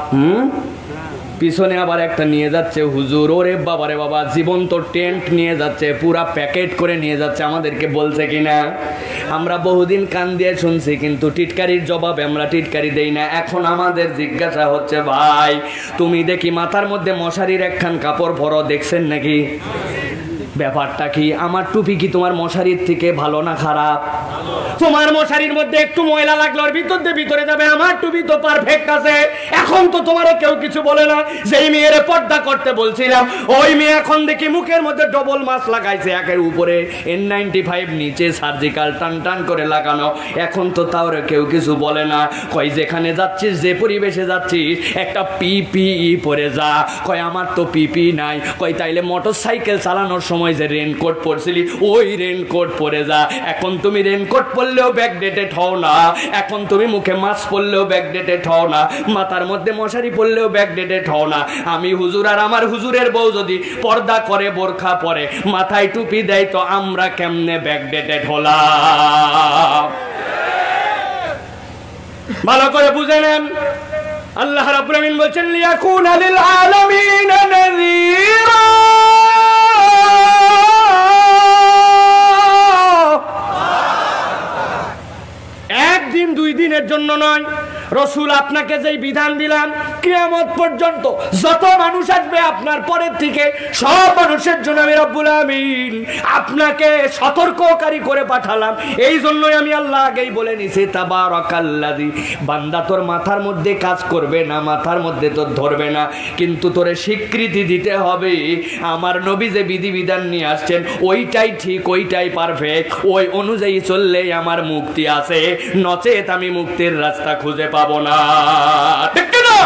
পিছনে আবার একটা নিয়ে যাচ্ছে হুজুর, ওরে বাবারে বাবা, জীবন্ত টেন্ট নিয়ে যাচ্ছে, পুরা প্যাকেট করে নিয়ে যাচ্ছে। আমাদেরকে বলছে কিনা আমরা বহুদিন কান দিয়ে শুনছি, কিন্তু টিটকারির জবাবে আমরা টিটকারি দেই না। এখন আমাদের জিজ্ঞাসা হচ্ছে, ভাই তুমি দেখি মাথার মধ্যে মশারির একখান কাপড় ভরো, দেখছেন নাকি? ব্যাপারটা কি? আমার টুপি কি তোমার মশারির থেকে ভালো না খারাপ? তোমার মশারির মধ্যে একটু ময়লা লাগলো আর ভিতর দিয়ে ভিতরে যাবে, আমার টুপি তো পারফেক্ট আছে। এখন তো তোমার কেউ কিছু বলে না। যেই মেয়ের পর্দা করতে বলছিলাম ওই মেয়ে এখন দেখি মুখের মধ্যে ডবল মাস্ক লাগাইছে, একের উপরে N95, নিচে সার্জিক্যাল টান টান করে লাগানো। এখন তো তাও কেউ কিছু বলে না। কই যেখানে যাচ্ছিস, যে পরিবেশে যাচ্ছিস, একটা PPE পরে যা। কয় আমার তো PPE নাই। কই তাইলে মোটরসাইকেল চালানোর সময় যে রেনকোট পরছিলি ওই রেনকোট পরে যা। এখন তুমি রেনকোট পরলেও ব্যাকডেটেড হও না, এখন তুমি মুখে মাস্ক পরলেও ব্যাকডেটেড হও না, মাথার মধ্যে মশারি পরলেও ব্যাকডেটেড হও না। আমি হুজুর আর আমার হুজুরের বউ যদি পর্দা করে, বোরখা পরে, মাথায় টুপি দেয়, তো আমরা কেমনে ব্যাকডেটেড হলাম? ভালো করে বুঝে নেন। আল্লাহ রাব্বুল আলামিন বলেন লিয়াকুনা লিল আলামিন নাযীরা। একদিন দুই দিনের জন্য নয়, রসুল আপনাকে যেই বিধান দিলাম কিয়ামত পর্যন্ত যত মানুষ আসবে আপনার পরের থেকে সব মানুষের জন্য আমি রব্বুল আমিন আপনাকে সতর্ককারী করে পাঠালাম। এই জন্যই আমি আল্লাহ আগেই বলে নিছি, তাবারাকাল্লাযী, বান্দা তোর মাথার মধ্যে কাজ করবে না, মাথার মধ্যে তোর ধরবে না, কিন্তু তোরে স্বীকৃতি দিতে হবে আমার নবী যে বিধিবিধান নিয়ে আসছেন ওইটাই ঠিক, ওইটাই পারফেক্ট, ওই অনুযায়ী চললেই আমার মুক্তি আছে, নচেত আমি মুক্তির রাস্তা খুঁজে পাবো না। ঠিক না?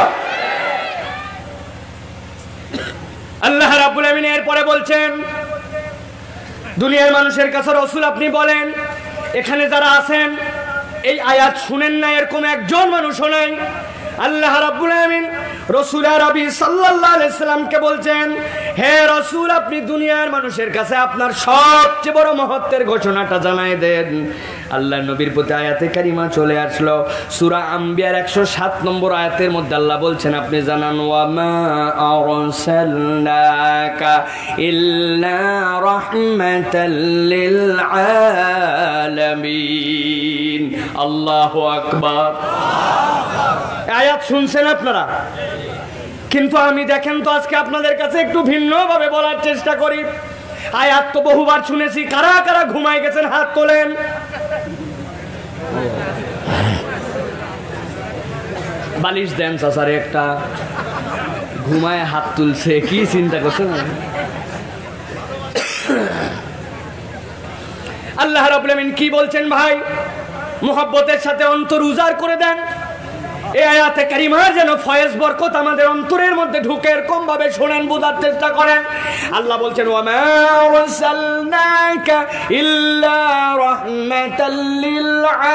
আল্লাহ রাব্বুল আমিন এরপরে বলছেন, দুনিয়ার মানুষের কাছে রাসূল আপনি বলেন, এখানে যারা আছেন এই আয়াত শুনেন না এরকম একজন মানুষও নাই। আল্লাহ রাব্বুল আমিন রাসূল আরবি সাল্লাল্লাহু আলাইহি সাল্লামকে বলছেন, হে রাসূল আপনি দুনিয়ার মানুষের কাছে আপনার সবচেয়ে বড় মহত্বের ঘোষণাটা জানাই দেন। আল্লাহর নবীর প্রতি আয়াতে কারিমা চলে আসলো। সূরা আম্বিয়ার 107 নম্বর আয়াতের মধ্যে আল্লাহ বলছেন, আপনি জানান, ওয়া মা আরসালনাকা ইল্লা রাহমাতাল লিল আলামিন। আল্লাহু আকবার। আয়াত শুনছেন আপনারা, কিন্তু আমি দেখেন তো আজকে আপনাদের কাছে একটু ভিন্নভাবে বলার চেষ্টা করি। আয়াত তো বহুবার শুনেছি, কারা কারা ঘুমায় গেছেন হাত তোলেন। বালিশ দেন চাচারে একটা, ঘুমায় হাত তুলছে, কি চিন্তা করছেন? আল্লাহ রাব্বুল আমিন কি বলছেন ভাই? মুহাব্বতের সাথে অন্তর উজাড় করে দেন। এই আয়াতে কারিমার যেন ফয়েজ বরকত আমাদের অন্তরের মধ্যে ঢুকে, এরকম ভাবে শোনেন, বোঝার চেষ্টা করেন। আল্লাহ বলছেন, ওয়া মা আরসালনাকা ইল্লা রাহমাতাল লিল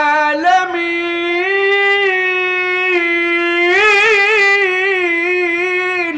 আলামিন।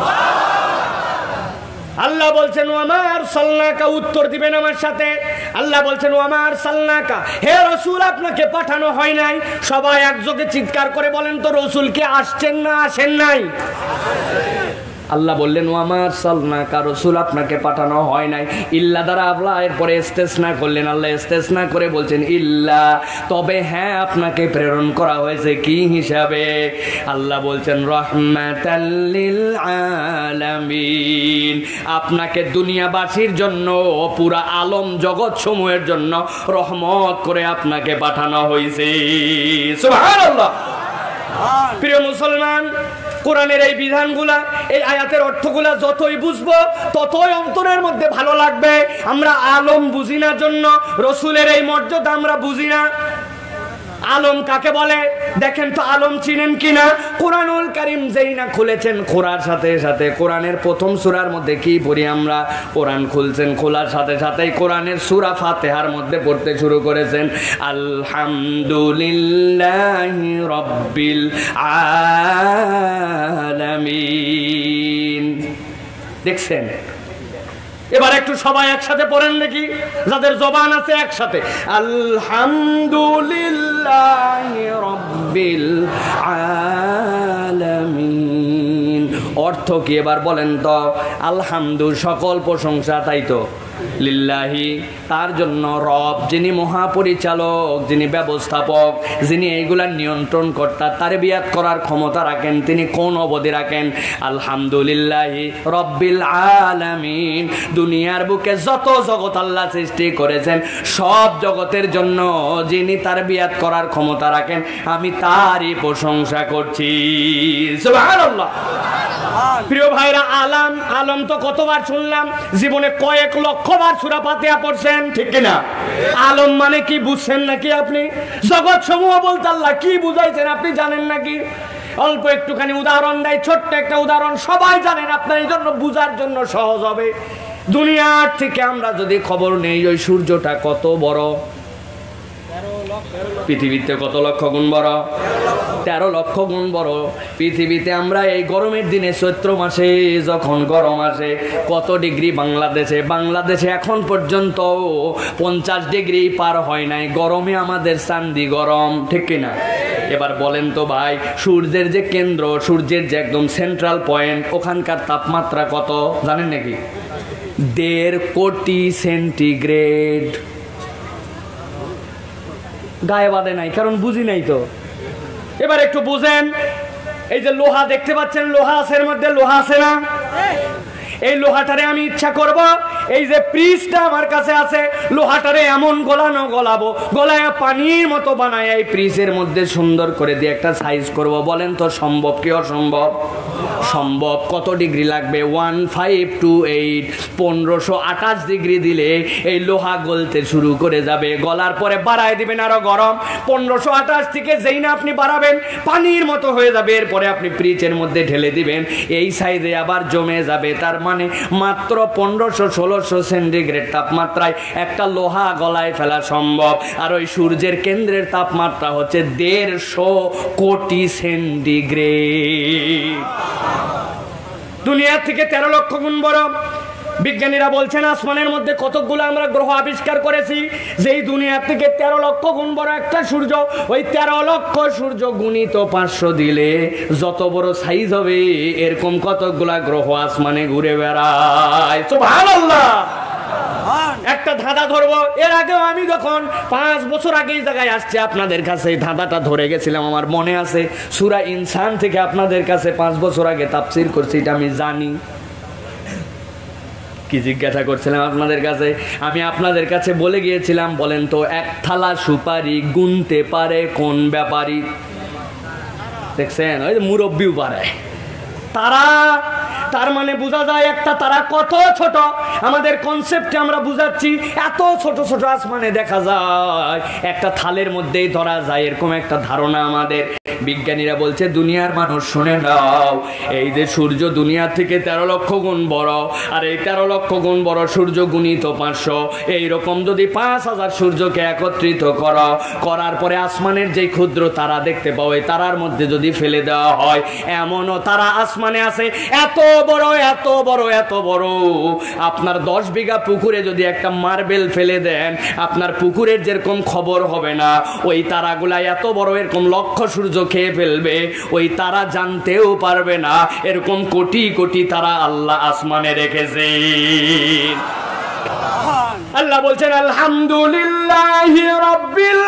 আল্লাহ বলছেন ওয়া মা আরসালনাকা, উত্তর দিবেন আমার সাথে। আল্লাহ বলছেন ওয়া মা আরসালনাকা, হে রাসূল আপনাকে পাঠানো হয় নাই। সবাই একযোগে চিৎকার করে বলেন তো, রাসূল কে আসছেন না আসেন নাই? আল্লাহ বললেন ওয়া মা আরসালনাকা, রাসূল আপনাকে পাঠানো হয় নাই। ইল্লা দ্বারা আল্লাহ এরপরে ইস্তেসনা করলেন। আল্লাহ ইস্তেসনা করে বলছেন ইল্লা, তবে হ্যাঁ আপনাকে প্রেরণ করা হয়েছে কি হিসাবে? আল্লাহ বলছেন রাহমাতাল লিল আলামিন, আপনাকে দুনিয়াবাসীর জন্য, পুরা আলম জগৎ সমূহের জন্য রহমত করে আপনাকে পাঠানো হয়েছে। সুবহানাল্লাহ। প্রিয় মুসলমান, কোরআনের এই বিধানগুলা, এই আয়াতের অর্থগুলা যতই বুঝবো ততই অন্তরের মধ্যে ভালো লাগবে। আমরা আলম বুঝি না জন্য রসুলের এই মর্যাদা আমরা বুঝি না। আলম কাকে বলে দেখেন তো, আলম চিনেন কিনা? কোরআনুল কারীম যেই না খুলেছেন, খোলার সাথে সাথে কোরআনের প্রথম সূরার মধ্যে কি পড়ি আমরা? কোরআন খুলছেন, খোলার সাথে সাথেই কোরআনের সূরা ফাতিহার মধ্যে পড়তে শুরু করেছেন, আলহামদুলিল্লাহি রাব্বিল আলামিন। দেখছেন এবার একটু সবাই একসাথে পড়েন দেখি, যাদের জবান আছে একসাথে, আলহামদুলিল্লাহি রাব্বিল আলামিন। অর্থ কি এবার বলেন তো? আলহামদু সকল প্রশংসা, তাই তো, লিল্লাহি তার জন্য, রব যিনি মহাপরিচালক, যিনি ব্যবস্থাপক, যিনি এইগুলার নিয়ন্ত্রণ কর্তা, তারবিয়াত করার ক্ষমতা রাখেন, তিনি কোন অবধি রাখেন? আলহামদুলিল্লাহি রব্বিল আলামিন। দুনিয়ার বুকে যত জগৎ আল্লাহ সৃষ্টি করেছেন সব জগতের জন্য যিনি তারবিয়াত করার ক্ষমতা রাখেন, আমি তারই প্রশংসা করছি। সুবহানাল্লাহ। প্রিয় ভাইরা, আলাম আলম তো কতবার শুনলাম, জীবনে কয়েক লক্ষবার সূরা ফাতিহা পড়ছেন, ঠিক কিনা? আলম মানে কি বুঝছেন নাকি আপনি? জগৎ সমূহ বলতে আল্লাহ কি বুঝাইছেন আপনি জানেন নাকি? অল্প একটুখানি উদাহরণ দেয়, ছোট্ট একটা উদাহরণ, সবাই জানেন, আপনার এই জন্য বুঝার জন্য সহজ হবে। দুনিয়ার থেকে আমরা যদি খবর নেই, ওই সূর্যটা কত বড়, পৃথিবীতে কত লক্ষ গুণ বড়? 13 লক্ষ গুণ বড়। পৃথিবীতে আমরা এই গরমের দিনে চৈত্র মাসে যখন গরম আসে, কত ডিগ্রি বাংলাদেশে এখন পর্যন্ত 50 ডিগ্রি পার হয় নাই। গরমে আমাদের চান্দি গরম, ঠিক কিনা? এবার বলেন তো ভাই, সূর্যের যে কেন্দ্র, সূর্যের যে একদম সেন্ট্রাল পয়েন্ট, ওখানকার তাপমাত্রা কত জানেন নাকি? 1.5 কোটি সেন্টিগ্রেড। গায়ে বাঁধে নাই, কারণ বুঝি নাই তো। এবার একটু বুঝেন, এই যে লোহা দেখতে পাচ্ছেন, লোহা আছে এর মধ্যে, লোহা আছে না? এই লোহাটারে আমি ইচ্ছা করব, এই যে প্রিজটা আমার কাছে আছে, লোহাটারে এমন গলাবো, গলায় পানির মতো বানায় এই প্রিজের মধ্যে সুন্দর করে দিয়ে একটা সাইজ করব। বলেন তো সম্ভব কি অসম্ভব? সম্ভব। কত ডিগ্রি লাগবে? 1528, 1528 ডিগ্রি দিলে এই লোহা গলতে শুরু করে যাবে। গলার পরে বাড়ায় দিবেন আরো গরম। 1528 থেকে যেই না আপনি বাড়াবেন, পানির মতো হয়ে যাবে। এরপরে আপনি ফ্রিজের মধ্যে ঢেলে দিবেন, এই সাইজে আবার জমে যাবে। তার মানে মাত্র 1500-1600 সেন্টিগ্রেড তাপমাত্রায় একটা লোহা গলায় ফেলা সম্ভব। আর ওই সূর্যের কেন্দ্রের তাপমাত্রা হচ্ছে 150 কোটি সেন্টিগ্রেড। দুনিয়ার থেকে 13 লক্ষ গুণ বড়। বিজ্ঞানীরা বলছেন আসমানের মধ্যে কতগুলো আমরা গ্রহ আবিষ্কার করেছি, যেই দুনিয়ার থেকে 13 লক্ষ গুণ বড় একটা সূর্য। ওই 13 লক্ষ সূর্য গুণিত 500 দিলে যত বড় সাইজ হবে, এরকম কতগুলা গ্রহ আসমানে ঘুরে বেড়ায়। সুবহানাল্লাহ। একটা ধাঁধা ধরবো। এর আগেও আমি যখন 5 বছর আগে এই জায়গায় আসছি আপনাদের কাছে, ধাঁধাটা ধরে গেছিলাম, আমার মনে আছে। সূরা ইনসান থেকে আপনাদের কাছে 5 বছর আগে তাফসীর করছি, এটা আমি জানি। কি জিজ্ঞাসা করছিলাম আপনাদের কাছে? আমি আপনাদের কাছে বলে গিয়েছিলাম, বলেন তো এক থালা সুপারি গুনতে পারে কোন ব্যাপারী? দেখছেন, ওই যে মুরব্বিও পারে। তারা, তার মানে বোঝা যায় একটা তারা কত ছোট। আমাদের কনসেপ্টে আমরা বুঝাচ্ছি, এত ছোট ছোট আসমানে দেখা যায়, একটা থালের মধ্যেই ধরা যায়, এরকম একটা ধারণা আমাদের। বিজ্ঞানীরা বলছে, দুনিয়ার মানুষ শুনে নাও, এই যে সূর্য দুনিয়ার থেকে 13 লক্ষ গুণ বড়, আর এই 13 লক্ষ গুণ বড় সূর্য গুণিত 500, এইরকম যদি 5000 সূর্যকে একত্রিত করার পরে আসমানের যে ক্ষুদ্র তারা দেখতে পাও, এই তারার মধ্যে যদি ফেলে দেওয়া হয়, এমনও তারা আসমানে আছে এত বড় এত বড় এত বড়, আপনার 10 বিঘা পুকুরে যদি একটা মার্বেল ফেলে দেন, আপনার পুকুরের যেরকম খবর হবে না, ওই তারাগুলা এত বড়, এরকম লক্ষ সূর্য খেয়ে ফেলবে, ওই তারা জানতেও পারবে না। এরকম কোটি কোটি তারা আল্লাহ আসমানে রেখেছে। আল্লাহ বলছেন, আলহামদুলিল্লাহি রাব্বিল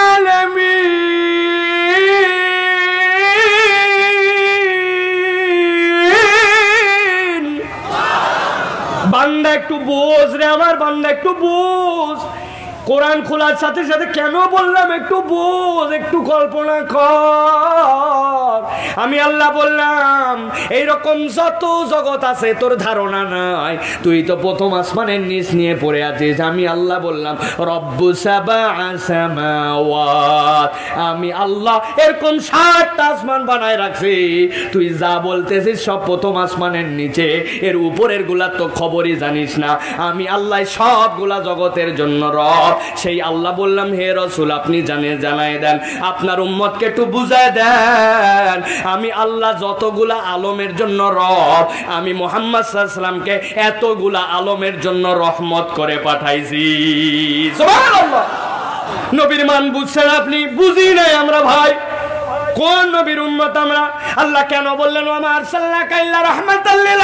আলামিন। বান্দা একটু বোঝ রে আমার বান্দা, একটু বোঝ। কোরআন খোলার সাথে সাথে কেন বললাম একটু বোঝ, একটু কল্পনা কর। আমি আল্লাহ বললাম, এইরকম যত জগৎ আছে তোর ধারণা নাই, তুই তো প্রথম আসমানের নিচ নিয়ে পড়ে আছিস। আমি আল্লাহ বললাম, রব্বুস সাবআ সামাওয়াত, আমি আল্লাহ এরকম 7টা আসমান বানায় রাখছি। তুই যা বলতেছিস সব প্রথম আসমানের নিচে, এর উপরের গুলা তো খবরই জানিস না। আমি আল্লাহ সবগুলা জগতের জন্য রব। সেই আল্লাহ বললাম, হে রাসূল আপনি জানায় দেন, আপনার উম্মতকে একটু বুঝায় দেন, আমি আল্লাহ যতগুলা আলমের জন্য রব, আমি মুহাম্মদ সাল্লাল্লাহু আলাইহি ওয়াসাল্লামকে এতগুলা আলমের জন্য রহমত করে পাঠাইছি। সুবহানাল্লাহ। নবীর মান বুঝছেন আপনি? বুঝি নাই আমরা ভাই। কোন নবীর উম্মত আমরা? আল্লাহ কেন বললেন ওয়া মা আরসালনাকা ইল্লা রাহমাতাল লিল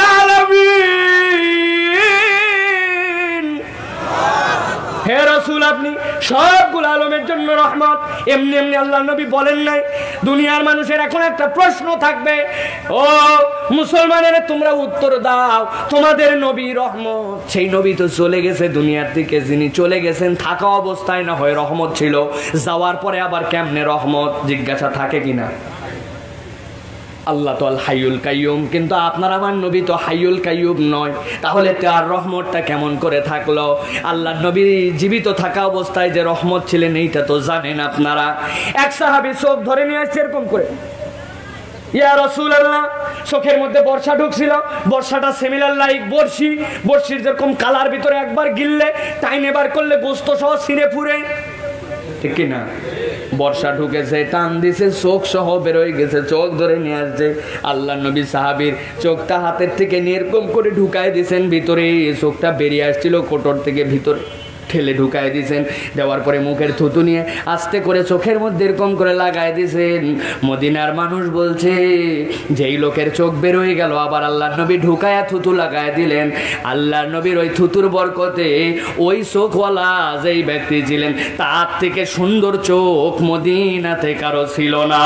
আলামিন? হে রাসূল আপনি সবগুলো আলমের জন্য রহমত। এমনি এমনি আল্লাহ নবী বলেন নাই। দুনিয়ার মানুষের এখন একটা প্রশ্ন থাকবে, ও মুসলমানের তোমরা উত্তর দাও, তোমাদের নবী রহমত, সেই নবী তো চলে গেছে দুনিয়ার থেকে, যিনি চলে গেছেন থাকা অবস্থায় না হয় রহমত ছিল, যাওয়ার পরে আবার কেমনে রহমত? জিজ্ঞাসা থাকে কিনা? আল্লাহ তো আল হাইয়ুল কাইয়ুম, কিন্তু আপনার আমার নবী তো হাইয়ুল কাইয়ুম নয়, তাহলে তার রহমতটা কেমন করে থাকলো? আল্লাহ নবী জীবিত থাকা অবস্থায় যে রহমত ছিলেন এইটা তো জানেন আপনারা। এক সাহাবী চোখ ধরে নিয়ে আসছে এরকম করে, ইয়া রাসূলুল্লাহ, চোখের মধ্যে বর্ষা ঢুকছিল, বর্ষাটা সিমিলার লাইক বর্ষির যেরকম কালার ভিতরে একবার গিললে টাইনে বার করলে গোস্ত সহ ছিঁড়ে ফুরে, ঠিক কিনা? বর্ষা ঢুকেছে, টান দিছে, চোখ সহ বেরোয় গেছে, চোখ ধরে নিয়ে আসছে। আল্লাহ নবী সাহাবীর চোখটা হাতের থেকে এরকম করে ঢুকায় দিয়েছেন ভিতরে, চোখটা বেরিয়ে আসছিল কোটর থেকে, ভিতরে ঠেলে ঢুকায় দিয়েছেন। দেওয়ার পরে মুখের থুতু নিয়ে আস্তে করে চোখের মধ্যে এরকম করে লাগায় দিয়েছেন। মদিনার মানুষ বলছে, যেই লোকের চোখ বের হয়ে গেল আবার আল্লাহ নবী ঢুকায়া থুতু লাগায় দিলেন। আল্লাহ নবীর ওই থুতুর বরকতে ওই চোখওয়ালা যেই ব্যক্তি ছিলেন, তার থেকে সুন্দর চোখ মদিনাতে কারো ছিল না।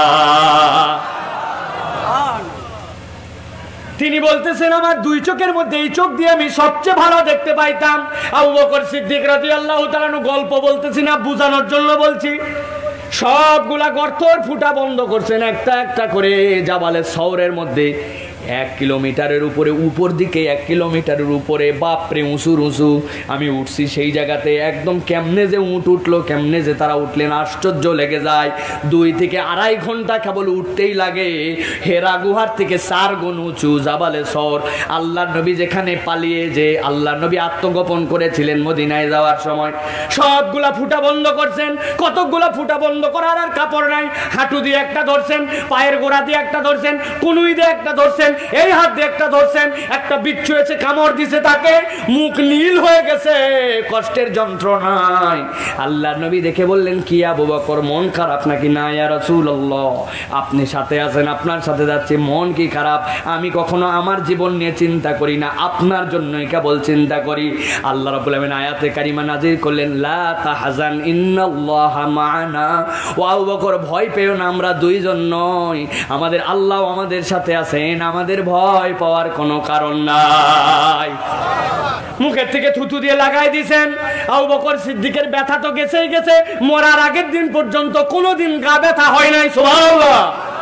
তিনি বলতেছেন, আমার দুই চোখের মধ্যে এই চোখ দিয়ে আমি সবচেয়ে ভালো দেখতে পাইতাম। আবু বকর সিদ্দিক রাদিয়াল্লাহু তাআলা গল্প বলতেছি না, বুঝানোর জন্য বলছি। সবগুলা গর্তর ফুটা বন্ধ করছেন একটা একটা করে জাবালে সওরের মধ্যে। 1 কিলোমিটারের উপরে, উপর দিকে 1 কিলোমিটারের উপরে, বাপরে উঁচু। আমি উঠছি সেই জায়গাতে, একদম কেমনে যে উঠ উঠলো, কেমনে যে তারা উঠলেন, আশ্চর্য লেগে যায়। 2 থেকে 2.5 ঘন্টা কেবল উঠতেই লাগে। হেরা গুহার থেকে 4 গুণ উঁচু জাবালে সওর। আল্লাহ নবী যেখানে পালিয়ে যে আল্লাহ নবী আত্মগোপন করেছিলেন মদিনায় যাওয়ার সময়, সবগুলা ফুটা বন্ধ করছেন। কতগুলা ফুটা বন্ধ করার আর কাপড় নাই। হাঁটু দিয়ে একটা ধরছেন, পায়ের গোড়া দিয়ে একটা ধরছেন, কুনুই দিয়ে একটা ধরছেন, এই হাত দিয়ে একটা ধরছেন, একটা বিচ্ছু এসে কামড় দিছে তাকে, মুখ নীল হয়ে গেছে কষ্টের যন্ত্রণায়। আল্লাহ নবী দেখে বললেন, কি আবু বকর মন খারাপ নাকি? না ইয়া রাসূলুল্লাহ, আপনি সাথে আছেন, আপনার সাথে যাচ্ছি, মন কি খারাপ? আমি কখনো আমার জীবন নিয়ে চিন্তা করি না, আপনার জন্যই কেবল চিন্তা করি। আল্লাহ রাব্বুল আলামিন আয়াতে কারিমা নাযিল করলেন, লা তাহজান ইন্নাল্লাহা মা'ানা। ও আবু বকর ভয় পেও না, আমরা দুইজন নই, আমাদের আল্লাহ আমাদের সাথে আছেন, আমাদের ভয় পাওয়ার কোনো কারণ নাই। মুখের থেকে থুতু দিয়ে লাগাই দিয়েছেন। আবু বকর সিদ্দিকের ব্যথা তো গেছেই গেছে, মরার আগের দিন পর্যন্ত কোনোদিন গা ব্যথা হয় নাই। সুবহানাল্লাহ।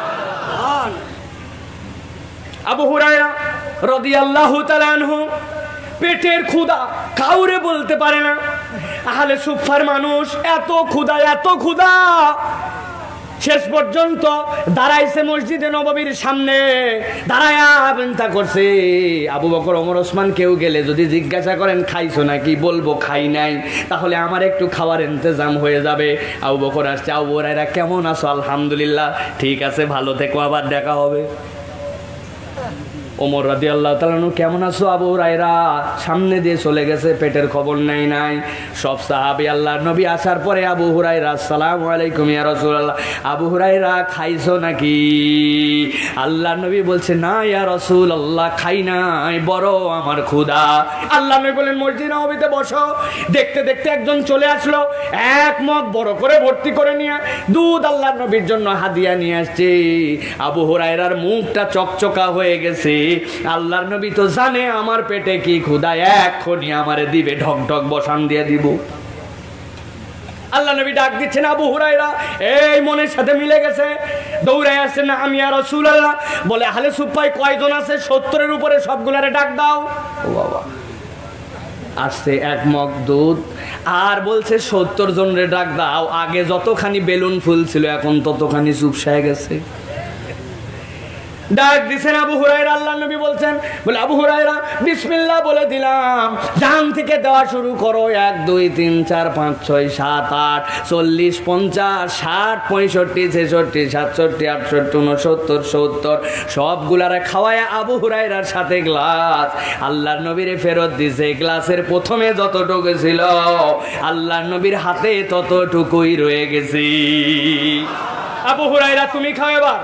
আবু হুরায়রা রাদিয়াল্লাহু তাআলা আনহু পেটের ক্ষুধা কাউরে বলতে পারে না। আহলে সুফার মানুষ, এত ক্ষুধা শেষ পর্যন্ত দাঁড়াইছে মসজিদে নববীর সামনে, দাঁড়ায়া চিন্তা করছে, আবু বকর ওমর ওসমান কেউ গেলে যদি জিজ্ঞাসা করেন খাইছো নাকি, বলবো খাই নাই, তাহলে আমার একটু খাওয়ার ইন্তজাম হয়ে যাবে। আবু বকর আসছে, আবু হুরায়রা কেমন আছো? আলহামদুলিল্লাহ। ঠিক আছে, ভালো থেকো, আবার দেখা হবে। ওমর রাদিয়াল্লাহু তাআলা আনহু, কেমন আছো? আবু হুরায়রা সামনে দিয়ে চলে গেছে, পেটের খবর নাই। সব সাহাবী আল্লাহর নবী আসার পরে আবু হুরায়রা, আসসালামু আলাইকুম ইয়া রাসূলুল্লাহ, আবু হুরায়রা খাইছো নাকি? আল্লাহর নবী বলছে, না ইয়া রাসূলুল্লাহ, খাই নাই, বড় আমার ক্ষুধা। আল্লাহর নবী বলেন, মসজিদে নববীতে বসো। দেখতে দেখতে একজন চলে আসলো, এক মগ বড় করে ভর্তি করে নিয়ে দুধ আল্লাহর নবীর জন্য হাদিয়া নিয়ে আসছে। আবু হুরায়রার মুখটা চকচকা হয়ে গেছে। আল্লাহর নবী তো জানে আমার পেটে কি ক্ষুধা, এক্ষুনি আমারে দিবে, ঢক ঢক বসান দিয়ে দিব। আল্লাহ নবী ডাক দিচ্ছেন, আবু হুরায়রা এই মনের সাথে মিলে গেছে, দৌড়ায় আসছেন, না আমি আর রাসূলুল্লাহ। বলে, আহলে সুফায় কয়জন আছে? 70-এর উপরে, সবগুলারে ডাক দাও। ও বাবা, আসছে 1 মগ দুধ, আর বলছে 70 জনের ডাক দাও। আগে যতখানি বেলুন ফুল ছিল, এখন ততখানি চুপসায় গেছে। ডাক দিছেন আবু হুরায়রা, আল্লাহর নবী বলছেন, বলে আবু হুরায়রা বিসমিল্লাহ বলে দিলাম, জান থেকে দেওয়া শুরু করো। 1 2 3 4 5 6 7 8 40 50 60 65 66 67 68 69 70 সবগুলারে খাওয়ায় আবু হুরায়রার সাথে গ্লাস আল্লাহর নবীরে ফেরত দিছে। গ্লাসের প্রথমে যতটুকু ছিল আল্লাহর নবীর হাতে ততটুকুই রয়ে গেছে। আবু হুরায়রা তুমি খাও এবার।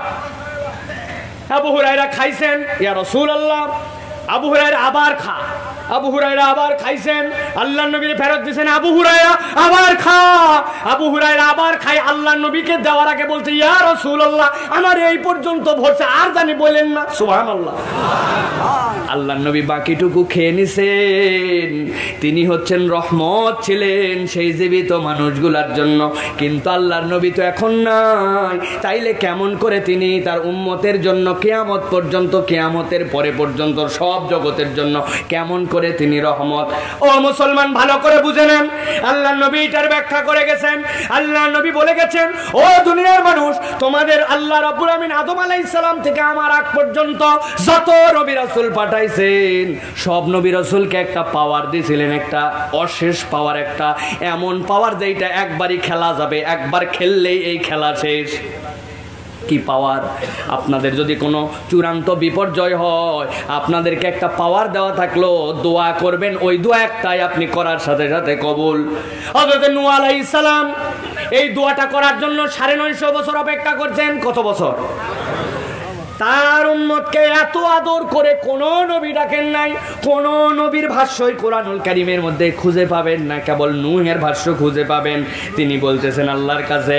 আবু হুরায়রা খাইছেন, ইয়া রাসূলুল্লাহ। আবু হুরায়রা আবার খা। আবু হুরায়রা আবার খাইছেন, আল্লাহর নবীর ফেরত দিয়েছেন। আবু হুরায়রা আবার খা। আবু হুরায়রা আবার খাই, আল্লাহর নবীকে দেওয়ার আগে বলছে, ইয়া রাসূলুল্লাহ আমার এই পর্যন্ত ভরসা, আর জানি বলেন না। সুবহানাল্লাহ। আল্লাহর নবী বাকিটুকু খেয়ে নিছেন। তিনি হচ্ছেন রহমত ছিলেন সেই জীবিত মানুষগুলার জন্য, কিন্তু আল্লাহর নবী তো এখন নাই। তাইলে কেমন করে তিনি তার উম্মতের জন্য কিয়ামত পর্যন্ত, কিয়ামতের পরে পর্যন্ত সব জগতের জন্য কেমন করে তিনি রহমত? ও মুসলমান ভালো করে বুঝে নেন, আল্লাহর নবী এটার ব্যাখ্যা করে গেছেন। আল্লাহর নবী বলে গেছেন, ও দুনিয়ার মানুষ, তোমাদের আল্লাহ রাব্বুল আমিন আদম আলাইহিস সালাম থেকে আমার আগ পর্যন্ত যত নবী রাসূল পাঠাইছেন সব নবী রাসূলকে একটা পাওয়ার দিয়েছিলেন, একটা অশেষ পাওয়ার, একটা এমন পাওয়ার যেটা একবারই খেলা যাবে, একবার খেললেই এই খেলা শেষ। কি পাওয়ার? আপনাদের যদি কোনো চূড়ান্ত বিপর্যয় হয়, আপনাদেরকে একটা পাওয়ার দেওয়া থাকলো, দোয়া করবেন, ওই দোয়া একটাই আপনি করার সাথে সাথে কবুল। হযরত নূহ আলাইহিস সালাম এই দোয়াটা করার জন্য 950 বছর অপেক্ষা করছেন। কত বছর? তার উম্মতকে এত আদর করে কোন নবী ডাকেন নাই। কোন নবীর ভাষ্যই কোরআনুল কারীমের মধ্যে খুঁজে পাবেন না, কেবল নূহের ভাষ্য খুঁজে পাবেন। তিনি বলতেছেন আল্লাহর কাছে,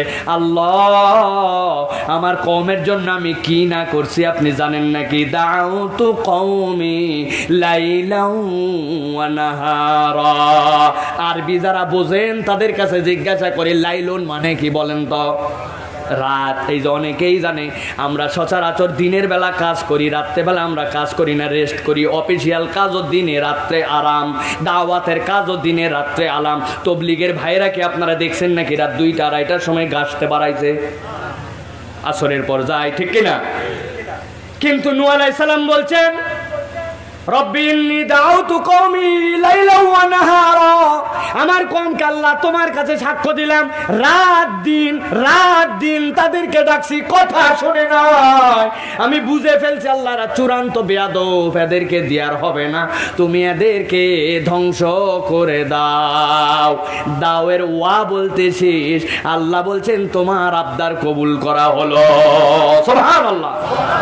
আল্লাহ আমার কওমের জন্য আমি কি না করছি আপনি জানেন নাকি? দাউতু কওমি লাইলাও ওয়া নাহারা। আরবি যারা বোঝেন তাদের কাছে জিজ্ঞাসা করি লাইলুন মানে কি বলেন তো? রাত। এই যে অনেকেই জানে আমরা সচরাচর দিনের বেলা কাজ করি, রাত্রেবেলা আমরা কাজ করি না, রেস্ট করি। অফিসিয়াল কাজও দিনে, রাত্রে আরাম। দাওয়াতের কাজও দিনে, রাত্রে আরাম। তবলিগের ভাইরা কি আপনারা দেখছেন নাকি রাত 2টা 2:30টার সময় গাছতে বাড়াইছে? আসরের পর যায়, ঠিক কিনা? কিন্তু নূহ আলাইহিস সালাম বলছেন, রব্বি ইন্নী দাউতু কওমি লাইলাও ওয়া নাহারা। আমার কওমকে আল্লাহ তোমার কাছে সাক্ষ্য দিলাম, রাত দিন তাদেরকে ডাকছি, কথা শুনে নাই। আমি বুঝে ফেলছি আল্লাহরা চূড়ান্ত বেয়াদব, এদেরকে দেয়ার হবে না, তুমি এদেরকে ধ্বংস করে দাও। দাওয়ের ওয়া বলতেছিস, আল্লাহ বলছেন তোমার আবদার কবুল করা হলো। সুবহানাল্লাহ।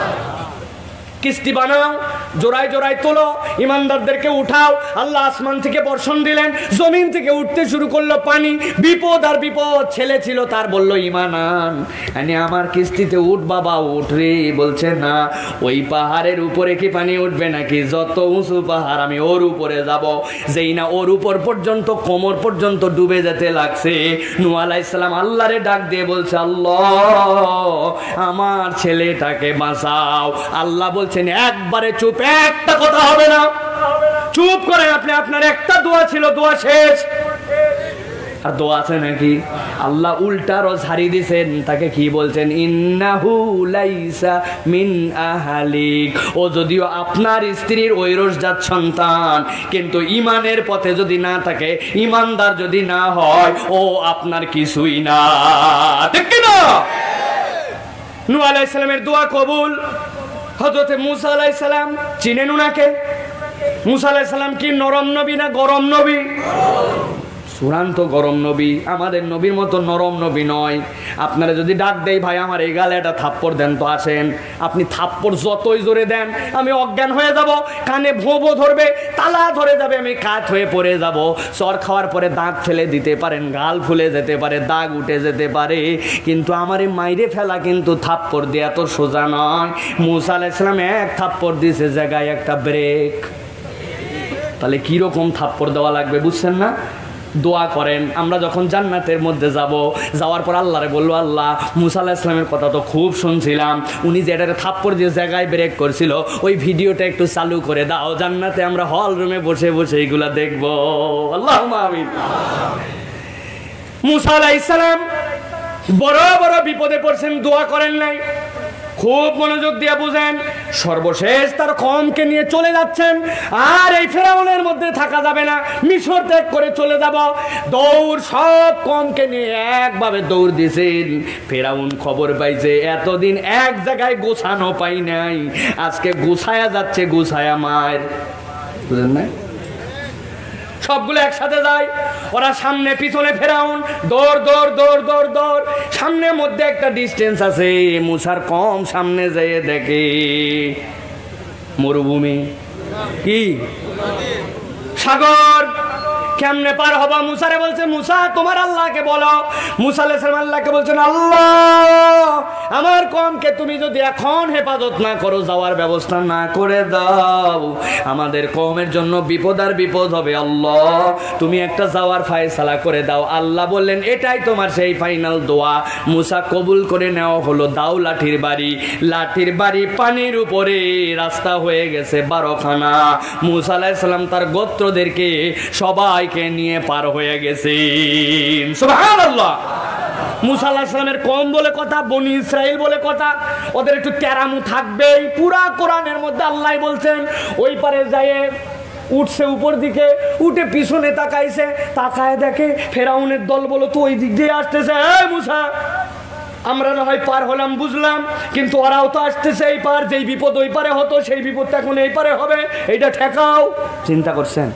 কিস্তি বানাও, জোড়ায় জোড়ায় তোলো, ইমানদারদেরকে উঠাও। আল্লাহ আসমান থেকে বর্ষণ দিলেন, জমিন থেকে উঠতে শুরু করলো পানি। বিপদ আর বিপদ। ছেলে ছিল, তার বলল ঈমান আন, আমার কিস্তিতে উঠ বাবা, উঠ রে। বলছে না, ওই পাহাড়ের উপরে কি পানি উঠবে নাকি? যত উঁচু পাহাড় আমি ওর উপরে যাব। যেই না ওর উপর পর্যন্ত, কোমর পর্যন্ত ডুবে যেতে লাগছে, নূহ আলাইহিস সালাম আল্লাহরে ডাক দিয়ে বলছে, আল্লাহ আমার ছেলেটাকে বাঁচাও। আল্লাহ বলছেন একবারে চুপ, একটা কথা হবে না, চুপ করেন আপনি। আপনার একটা দোয়া ছিল, দোয়া শেষ। আর দোয়া আছে নাকি? আল্লাহ উল্টারও ঝাড়ি দিছেন। তাকে কি বলছেন? ইন্নাহু লাইসা মিন আহলিক। ও যদিও আপনার স্ত্রীর ঐরসজাত সন্তান, কিন্তু ইমানের পথে যদি না থাকে, ইমানদার যদি না হয়, ও আপনার কিছুই না, ঠিক কি না? নূহ আলাইহিস সালামের দোয়া কবুল। হযরত মূসা আলাইহিস সালাম চিনেন উনাকে? মূসা আলাইহিস সালাম কি নরম নবী না গরম নবী? চূড়ান্ত গরম নবী। আমাদের নবীর মতো নরম নবী নয়। আপনারা যদি ডাক দেই, ভাই আমার এই গালে একটা থাপ্পড় দেন তো, আসেন। আপনি থাপ্পড় যতই জোরে দেন, আমি অজ্ঞান হয়ে যাব, কানে ভোঁবো ধরবে, তালা ধরে যাবে, আমি কাত হয়ে পড়ে যাব। চর খাওয়ার পরে দাঁত ফেলে দিতে পারেন, গাল ফুলে যেতে পারে, দাগ উঠে যেতে পারে, কিন্তু আমার এই মাইরে ফেলা কিন্তু থাপ্পড় দেয়া তো সোজা নয়। মূসা আলাইহিস সালাম এক থাপ্পড় দিয়েছে, জায়গায় একটা ব্রেক। তাহলে কিরকম থাপ্পড় দেওয়া লাগবে বুঝছেন না? দোয়া করেন। আমরা যখন জান্নাতের মধ্যে যাব, যাওয়ার পর আল্লাহরে বলবো, আল্লাহ মূসা আলাইহিস সালামের কথা তো খুব শুনছিলাম, উনি যে এটারে থাপ্পড় দিয়ে জায়গায় ব্রেক করছিল, ওই ভিডিওটা একটু চালু করে দাও, জান্নাতে আমরা হল রুমে বসে বসে এইগুলা দেখবো। আল্লাহুম্মা আমিন। মূসা আলাইহিস সালাম বড় বড় বিপদে পড়ছেন, দোয়া করেন নাই। খুব মনোযোগ দিয়ে বুঝেন। সর্বশেষ তার কওমকে নিয়ে চলে যাচ্ছেন, আর এই ফেরাউনের মধ্যে থাকা যাবে না, মিশর ত্যাগ করে চলে যাব। দৌড়, সব কওমকে নিয়ে একভাবে দৌড় দিয়েছেন। ফেরাউন খবর পাইছে এতদিন এক জায়গায় গোছানো পাই নাই, আজকে গোছায়া যাচ্ছে, গোছায়া মার। বুঝেন না? সবগুলো একসাথে যায়, ওরা সামনে পিছনে, ফেরাউন দৌড় দৌড় দৌড় দৌড় দৌড়। সামনের মধ্যে একটা ডিস্টেন্স আছে, মুসার কম সামনে যেয়ে দেখে মরুভূমি, কি সাগর। কেমনে পার হবা? মুসারে বলছে, মুসা তোমার আল্লাহকে বলো। মুসা আলাইহিস সালাম আল্লাহকে বলছেন, আল্লাহ আমার কওমকে তুমি যদি এখন হেফাজত না করো, যাওয়ার ব্যবস্থা না করে দাও, আমাদের কওমের জন্য বিপদ আর বিপদ হবে। আল্লাহ তুমি একটা যাওয়ার ফায়সালা করে দাও। আল্লাহ বললেন, এটাই তোমার সেই ফাইনাল দোয়া। মুসা কবুল করে নেওয়া হলো। দাও লাঠির বাড়ি, লাঠির বাড়ি পানির উপরে, রাস্তা হয়ে গেছে 12 খানা। মুসা আলাইহিস সালাম তার গোত্রদেরকে সবাই নিয়ে পার হয়ে গেছে। সুবহানাল্লাহ। মুসা আলাইহিস সালামের কওম বলে কথা, বনি ইসরাইল বলে কথা, ওদের একটু তেরামু থাকবেই। পুরা কোরআনের মধ্যে আল্লাহ বলছেন, ওই পারে যায় উঠছে উপর দিকে, উঠে পিছনে তাকাইছে, তাকায় দেখে ফেরাউনের দল বলো তো ওই দিক দিয়ে আসতেছে। এই মুসা, আমরা না হয় পার হলাম বুঝলাম, কিন্তু ওরাও তো আসতেছে এই পার, যেই বিপদ ওই পারে হতো সেই বিপদটা এখন এই পারে হবে, এইটা ঠেকাও। চিন্তা করছেন?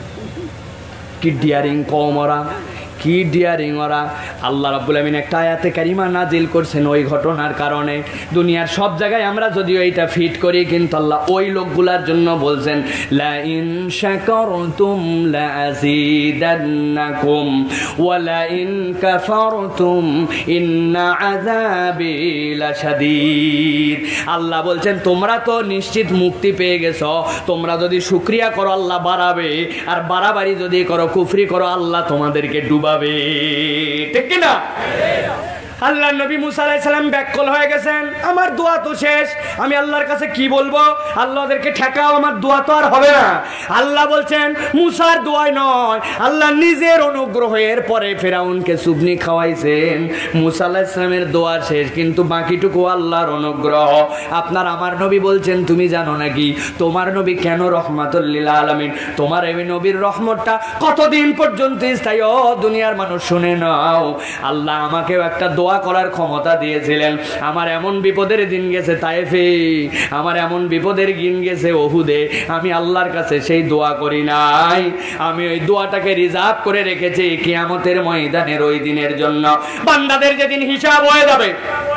কি ডিয়ারিং কওম ওরা, কি ডিয়ারিং ওরা। আল্লাহ রাব্বুল আমিন একটা আয়াতে কারিমা নাজিল করছেন ওই ঘটনার কারণে। দুনিয়ার সব জায়গায় আমরা যদিও এইটা ফিট করি, কিন্তু আল্লাহ ওই লোকগুলার জন্য বলছেন, লা ইন শাকারতুম লা আযীদান্নাকুম ওয়া লা ইন কাফারতুম ইন্না আযাবি লাশাদীদ। আল্লাহ বলছেন, তোমরা তো নিশ্চিত মুক্তি পেয়ে গেছো, তোমরা যদি শুকরিয়া করো আল্লাহ বাড়াবে, আর বাড়াবাড়ি যদি করো, কুফরি করো, আল্লাহ তোমাদেরকে ডুবাবে। ঠিক কিনা? আল্লাহ নবী মুসা আলাইহিস সালাম ব্যাককল হয়ে গেছেন, আমার দোয়া তো শেষ, আমি আল্লাহর কাছে কি বলবো? আল্লাহ ওদেরকে ঠেকাও, আমার দোয়া তো আর হবে না। আল্লাহ বলছেন, মুসার দোয়াই নয়, আল্লাহ নিজের অনুগ্রহের পরে ফেরাউনকে সুবনি খাওয়াইছেন। মুসা আলাইহিস সালামের দোয়া শেষ, কিন্তু বাকিটুকু আল্লাহর অনুগ্রহ। আপনার আমার নবী বলছেন, তুমি জানো নাকি তোমার নবী কেন রহমাতুল লিল আলামিন? তোমার এই নবীর রহমতটা কতদিন পর্যন্ত স্থায়ী? ও দুনিয়ার মানুষ শুনে নাও, আল্লাহ আমাকেও একটা দোয়া করার ক্ষমতা দিয়েছিলেন। আমার এমন বিপদের দিন গেছে তায়েফে, আমার এমন বিপদের দিন গেছে ওহুদে, আমি আল্লাহর কাছে সেই দোয়া করি নাই, আমি ওই দোয়াটাকে রিজার্ভ করে রেখেছি কিয়ামতের ময়দানের ওই দিনের জন্য, বান্দাদের যেদিন হিসাব হয়ে যাবে।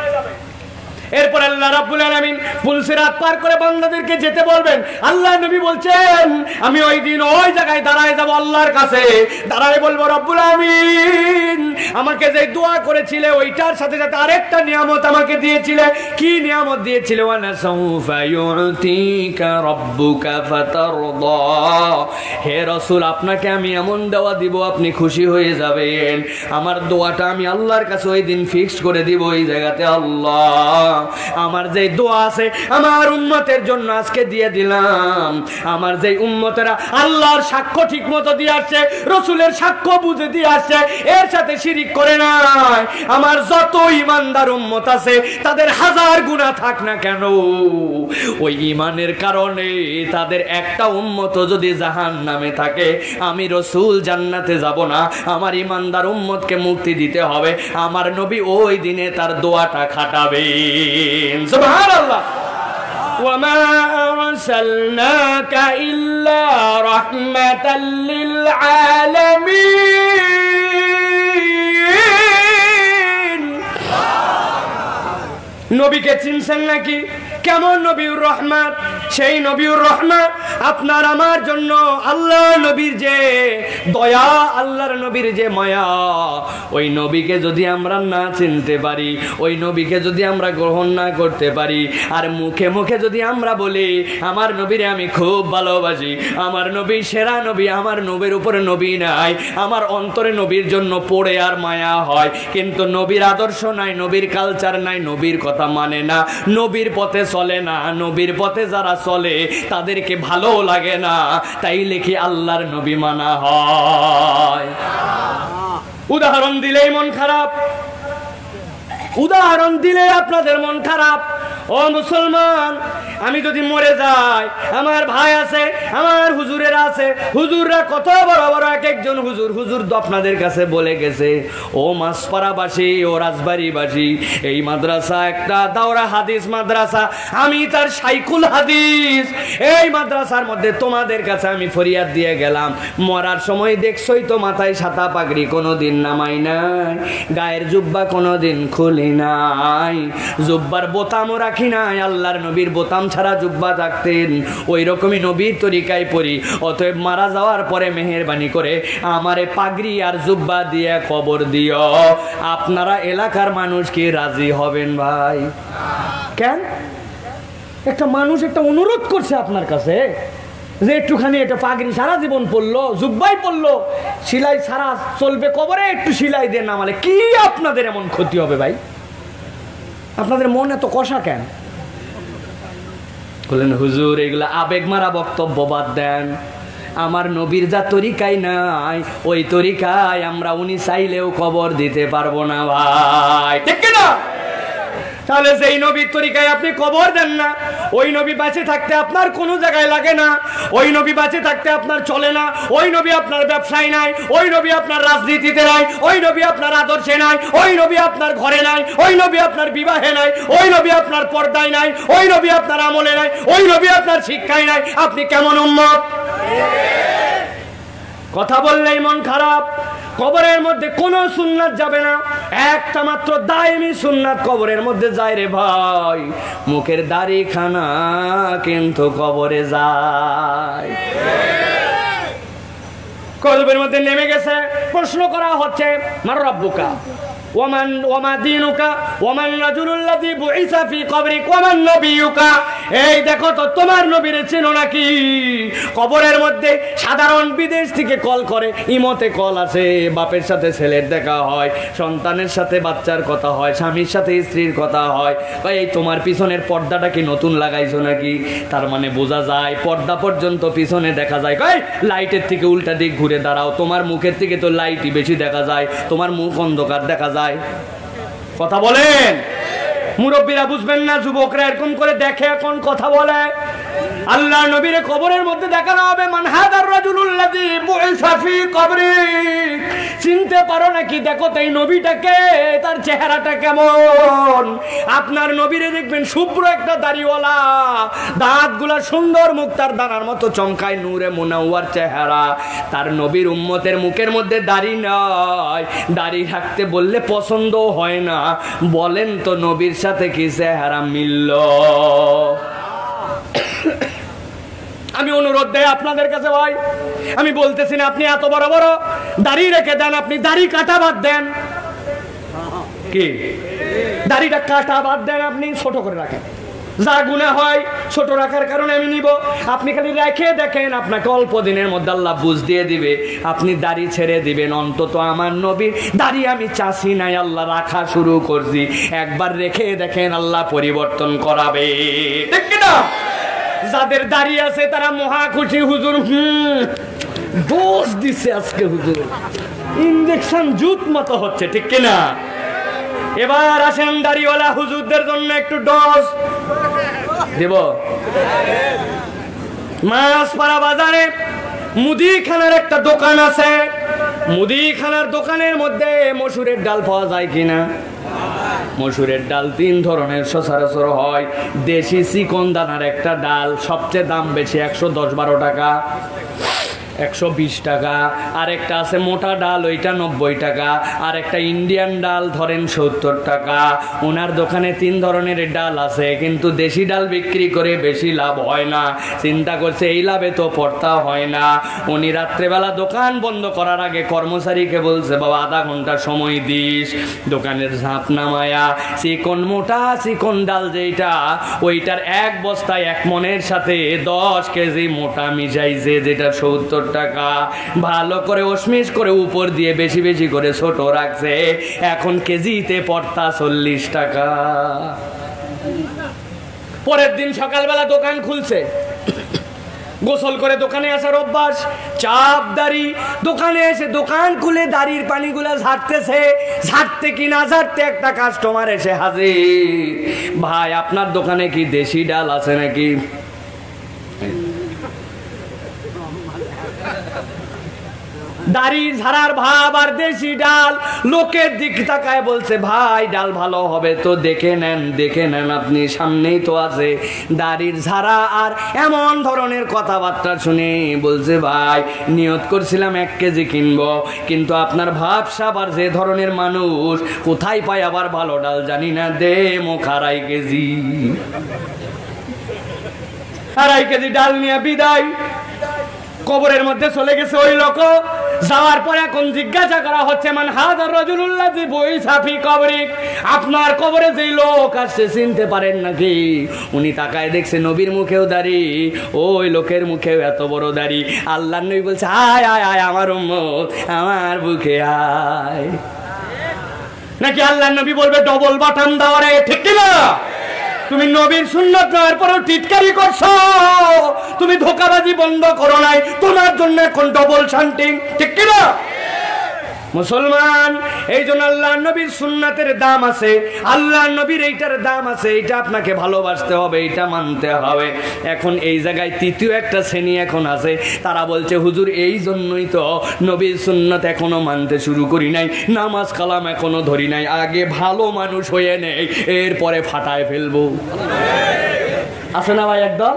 এরপর আল্লাহ রাব্বুল আলামিন পুলসিরাত পার করে বান্দাদেরকে যেতে বলবেন। আল্লাহ নবী বলছেন, আমি ওই দিন ওই জায়গায় দাঁড়ায় যাব, আল্লাহর কাছে দাঁড়ায় বলবো, রব্বুল আলামিন আমাকে যে দোয়া করেছিলে ওইটার সাথে সাথে আরেকটা নিয়ামত আমাকে দিয়েছিলে। কি নিয়ামত দিয়েছিলে? ওয়া নাসাউফা ইউতিকা রাব্বুকা ফাতারদা। হে রাসূল, আপনাকে আমি এমন দোয়া দিব আপনি খুশি হয়ে যাবেন। আমার দোয়াটা আমি আল্লাহর কাছে ওই দিন ফিক্সড করে দিব ওই জায়গাতে। আল্লাহ আমার যে দোয়া আছে আমার উম্মতের জন্য আজকে দিয়ে দিলাম। আমার যে উম্মতেরা আল্লাহর সাক্ষ্য ঠিক মতো দিয়ে আসছে, রসুলের সাক্ষ্য বুঝে দিয়ে আসছে, এর সাথে শিরিক করে নাই, আমার যত ইমানদার উম্মত আছে তাদের হাজার গুনাহ থাক না কেন, ওই ইমানের কারণে তাদের একটা উম্মত যদি জাহান্নামে থাকে, আমি রসুল জান্নাতে যাব না, আমার ইমানদার উম্মতকে মুক্তি দিতে হবে। আমার নবী ওই দিনে তার দোয়াটা খাটাবে। সুবহানাল্লাহ। ওয়ামা আরসালনাকা ইল্লা রাহমাতাল লিল আলামিন। নবীকে চিনছেন নাকি? কেমন নবীর রহমত? সেই নবীর রহমত আপনার আমার জন্য। আল্লাহ নবীর যে দয়া, আল্লাহর নবীর যে মায়া, ওই নবীকে যদি আমরা না চিনতে পারি, ওই নবীকে যদি আমরা গ্রহণ না করতে পারি, আর মুখে মুখে যদি আমরা বলি আমার নবীরে আমি খুব ভালোবাসি, আমার নবী সেরা নবী, আমার নবীর উপরে নবী নাই, আমার অন্তরে নবীর জন্য পড়ে আর মায়া হয়, কিন্তু নবীর আদর্শ নাই, নবীর কালচার নাই, নবীর কথা মানে না, নবীর পথে চলে না, নবীর পথে যারা চলে তাদেরকে ভালো লাগে না, তাইলে কি আল্লাহর নবী মানা হয়? উদাহরণ দিলেই মন খারাপ, উদাহরণ দিলে আপনাদের মন খারাপ। ও মুসলমান, আমি যদি মরে যাই, আমার ভাই আছে, আমার হুজুরেরা আছে, হুজুররা কত বড় বড় এক একজন হুজুর হুজুর তো আপনাদের কাছে বলে গেছে, ও মাসপাড়াবাসী, ও রাজবাড়িবাসী, এই মাদ্রাসা একটা দাওরা হাদিস মাদ্রাসা, আমি তার শাইখুল হাদিস। এই মাদ্রাসার মধ্যে তোমাদের কাছে আমি ফরিয়াদ দিয়ে গেলাম, মরার সময় দেখছই তো মাথায় ছাতা পাগড়ি কোনোদিন নামাই নাই, গায়ের জুব্বা কোনোদিন খুলি নাই, জুব্বার বোতামও রাখি নাই, আল্লাহর নবীর বোতাম ছাড়া জুব্বা থাকতেন, ওই রকমই নবীর তরিকায় পড়ি। অতএব মারা যাওয়ার পরে মেহেরবানি করে আমারে পাগড়ি আর জুব্বা দিয়ে কবর দিও। আপনারা এলাকার মানুষ কি রাজি হবেন ভাই? কেন? একটা মানুষ একটা অনুরোধ করছে আপনার কাছে যে একটুখানি এটা পাগড়ি সারা জীবন পড়লো, জুব্বাই পড়লো, সিলাই সারা চলবে, কবরে একটু সিলাই দিয়ে নামালে কি আপনাদের এমন ক্ষতি হবে ভাই? আপনাদের মন এত কষা কেন? বললেন হুজুর এগুলা আবেগ মারা বক্তব্য বাদ দেন, আমার নবীর যা তরিকায় নাই ওই তরিকায় আমরা উনি চাইলেও কবর দিতে পারবো না ভাই, ঠিক না? তাহলে যেই নবীর তরিকায় আপনি কবর দেন না, ওই নবী বেঁচে থাকতে আপনার কোনো জায়গায় লাগে না, ওই নবী বেঁচে থাকতে আপনার চলে না, ওই নবী আপনার ব্যবসায় নাই, ওই নবী আপনার রাজনীতিতে নাই, ওই নবী আপনার আদর্শে নাই, ওই নবী আপনার ঘরে নাই, ওই নবী আপনার বিবাহে নাই, ওই নবী আপনার পর্দায় নাই, ওই নবী আপনার আমলে নাই, ওই নবী আপনার শিক্ষায় নাই, আপনি কেমন উম্মত? কথা বললেই মন খারাপ। কবরের মধ্যে কোনো সুন্নাত যাবে না, একটা মাত্র দায়মি সুন্নাত কবরের মধ্যে যায় রে ভাই, মুখের দাড়ি খানা কিন্তু কবরে যায়। কবরের মধ্যে নেমে গেছে, প্রশ্ন করা হচ্ছে মান রাব্বুকা ওয়ামান ওয়ামা দীনুকা ওয়ামান রাজুলুল্লাযী বুইসা ফি কবরিক ওয়ামান নবিয়ুকা। এই দেখো তো তোমার নবীরে চেনো নাকি? কবরের মধ্যে সাধারণ বিদেশ থেকে কল করে, ইমতে কল আছে, বাপের সাথে ছেলের দেখা হয়, সন্তানের সাথে বাচ্চার কথা হয়, স্বামীর সাথে স্ত্রীর কথা হয়, এই তোমার পিছনের পর্দাটা কি নতুন লাগাইছো নাকি? তার মানে বোঝা যায় পর্দা পর্যন্ত পিছনে দেখা যায়, কই লাইটের থেকে উল্টা দিক ঘুরে দাঁড়াও, তোমার মুখের থেকে তো লাইটই বেশি দেখা যায়, তোমার মুখ অন্ধকার দেখা যায়। কথা বলেন, মুরব্বীরা বুঝবেন না, যুবকরা এরকম করে দেখে এখন কথা বলে। আল্লাহর নবীর কবরের মধ্যে দেখানো হবে মান হাদার রাজুলুল্লাযী বুইসা ফি কবরিক। চিনতে পারো নাকি? দেখো তো এই নবীটাকে, তার চেহারাটা কেমন? আপনার নবীরে দেখবেন শুভ্র একটা দাড়িওয়ালা, দাঁতগুলা সুন্দর, মুখ তার দানার মতো চমকায়, নূরে মুনাওয়ার চেহারা। তার নবীর উম্মতের মুখের মধ্যে দাড়ি নয়, দাড়ি রাখতে বললে পছন্দ হয় না। বলেন তো নবীর সাথে কি চেহারা মিলল? আমি অনুরোধ দেয় আপনাদের কাছে ভাই, আমি বলতেছি না আপনি এত বড় বড় দাড়ি রেখে দেন, আপনি দাড়ি কাটা বাদ দেন, কি দাড়িটা কাটা বাদ দেন, আপনি ছোট করে রাখেন, যা গুনাহ হয় ছোট রাখার কারণে আমি নিব। আপনি খালি রেখে দেখেন, আপনাকে অল্প দিনের মধ্যে আল্লাহ বুঝ দিয়ে দিবে, আপনি দাড়ি ছেড়ে দিবেন। অন্তত আমার নবীর দাড়ি আমি চাষি নাই, আল্লাহ রাখা শুরু করছি, একবার রেখে দেখেন আল্লাহ পরিবর্তন করাবে, ঠিক না? যাদের দাড়ি আছে তারা মহা খুশি, হুজুর দোষ দিছে আজকে, হুজুর ইনজেকশন জুত মতো হচ্ছে, ঠিক কিনা? এবার আসেন দাড়িওয়ালা হুজুরদের জন্য একটু ডোজ দেব। মাছপাড়া বাজারে মুদিখানার একটা দোকান আছে, মুদিখানার দোকানের মধ্যে মসুরের ডাল পাওয়া যায় কিনা? মসুরের ডাল তিন ধরনের সচরাচর হয়। দেশি চিকন দানার একটা ডাল, সবচেয়ে দাম বেশি, 110-12 টাকা, 120 টাকা। আর একটা আছে মোটা ডাল, ওইটা 90 টাকা। আর একটা ইন্ডিয়ান ডাল ধরেন 70 টাকা। ওনার দোকানে তিন ধরনের ডাল আছে, কিন্তু দেশি ডাল বিক্রি করে বেশি লাভ হয় না। চিন্তা করছে এই লাভে তো পড়তা হয় না। উনি রাত্রেবেলা দোকান বন্ধ করার আগে কর্মচারীকে বলছে, বাবা আধা ঘন্টা সময় দিস, দোকানের ঝাঁপ নামায়া চিকন মোটা চিকন ডাল যেটা, ওইটার এক বস্তায় 1 মনের সাথে 10 কেজি মোটা মিশাইছে, যেটা 70 টাকা। ভালো করে ওসমিস করে উপর দিয়ে বেশি বেশি করে ছোট রাখছে, এখন কেজিতে পড়তা 40 টাকা। পরের দিন সকালবেলা দোকান খুলছে, গোসল করে দোকানে আসার অভ্যাস, চাপ দাড়ি, দোকানে এসে দোকান খুলে দাড়ির পানিগুলা ঝাড়তেছে, ঝাড়তে কি না ঝাড়তে একটা কাস্টমার এসে হাজির, ভাই আপনার দোকানে কি দেশি ডাল আছে নাকি? দাড়ি ঝাড়ার ভাব আর দেশি ডাল, লোকের দিক তাকায় বলছে ভাই ডাল ভালো হবে তো দেখে নেন, দেখে নেন আপনি সামনেই তো আছে। দাড়ির ঝাড়া আর এমন ধরনের কথাবার্তা শুনে বলছে ভাই নিয়ত করছিলাম 1 কেজি কিনবো, কিন্তু আপনার ভাবসাব আর যে ধরনের মানুষ, কোথায় পায় আবার ভালো ডাল জানি না, দে মুখ 2.5 কেজি। 2.5 কেজি ডাল নিয়ে বিদায়, কবরের মধ্যে চলে গেছে ওই লোক। যাওয়ার পর এখন জিজ্ঞাসা করা হচ্ছে মান হাযার রাজুলুল্লাযী বুইসা ফি কবরিক, আপনার কবরে যেই লোক আসছে চিনতে পারেন নাকি? উনি তাকায় দেখছে নবীর মুখেও দাড়ি, ওই লোকের মুখেও এত বড় দাড়ি। আল্লাহর নবী বলছে আয় আয় আয় আমার উম্মত, আমার বুকে আয়। নাকি আল্লাহর নবী বলবে ডবল বাটন দাও রে, ঠিক কি না? তুমি নবীর সুন্নাত নেওয়ার পরেও টিটকারি করছো, তুমি ধোঁকাবাজি বন্ধ করো নাই, তোমার জন্য এখন ডবল শান্তি, ঠিক কি না? মুসলমান, এই জন্য আল্লাহ নবীর সুন্নাতের দাম আছে, আল্লাহ নবীর এইটার দাম আছে, এইটা আপনাকে ভালোবাসতে হবে, এইটা মানতে হবে। এখন এই জায়গায় তৃতীয় একটা শ্রেণী এখন আছে, তারা বলছে হুজুর এই জন্যই তো নবীর সুন্নাত এখনো মানতে শুরু করি নাই, নামাজ কালাম এখনো ধরি নাই, আগে ভালো মানুষ হয়ে নেই এরপরে ফাটায় ফেলবো। আছে না ভাই একদম?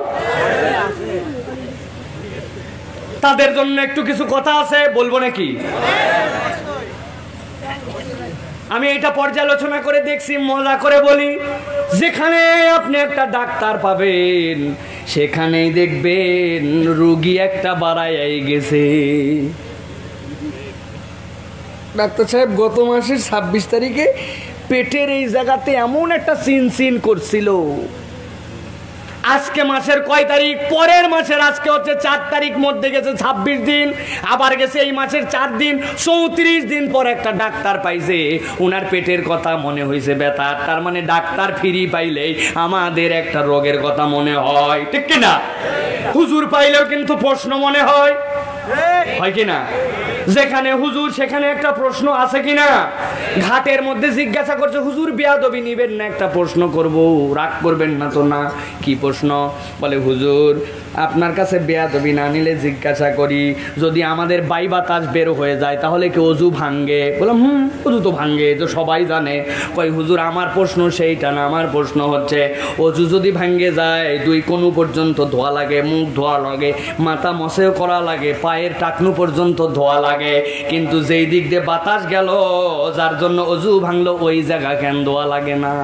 তাদের জন্য একটু কিছু কথা আছে, বলবো নাকি? আমি এটা পর্যালোচনা করে দেখছি, মজা করে বলি, যেখানে আপনি একটা ডাক্তার পাবেন সেখানেই দেখবেন রোগী একটা বাড়ায় গেছে। ডাক্তার সাহেব গত মাসের 26 তারিখে পেটের এই জায়গাতে এমন একটা চিনচিন করছিল, আজকে মাসের কয় তারিখ? পরের মাসের আজকে হচ্ছে 4 তারিখ, মধ্যে গেছে 26 দিন, আবার গেছে এই মাসের 4 দিন, 34 দিন পর একটা ডাক্তার পাইছে, ওনার পেটের কথা মনে হয়েছে ব্যথা। তার মানে ডাক্তার ফ্রি পাইলেই আমাদের একটা রোগের কথা মনে হয়, ঠিক কিনা? হুজুর পাইলেও কিন্তু প্রশ্ন মনে হয়, হয় কিনা? যেখানে হুজুর সেখানে একটা প্রশ্ন আছে কিনা? ঘাটের মধ্যে জিজ্ঞাসা করছে হুজুর বেয়াদবি নিবেন না, একটা প্রশ্ন করব, রাগ করবেন না তো? না। কি প্রশ্ন? বলে হুজুর আপনার কাছে বেয়াদবি না নিলে জিজ্ঞাসা করি, যদি আমাদের বাই বাতাস বের হয়ে যায় তাহলে কি অজু ভাঙ্গে? বললাম অজু তো ভাঙ্গে, তো সবাই জানে। কই হুজুর আমার প্রশ্ন সেইটা না, আমার প্রশ্ন হচ্ছে অজু যদি ভাঙ্গে যায় 2 কোণু পর্যন্ত ধোয়া লাগে, মুখ ধোয়া লাগে, মাথা মসেও করা লাগে, পায়ের টাকনু পর্যন্ত ধোয়া লাগে, কিন্তু যেই দিক দিয়ে বাতাস গেল যার জন্য অজু ভাঙলো ওই জায়গা কেন ধোয়া লাগে না?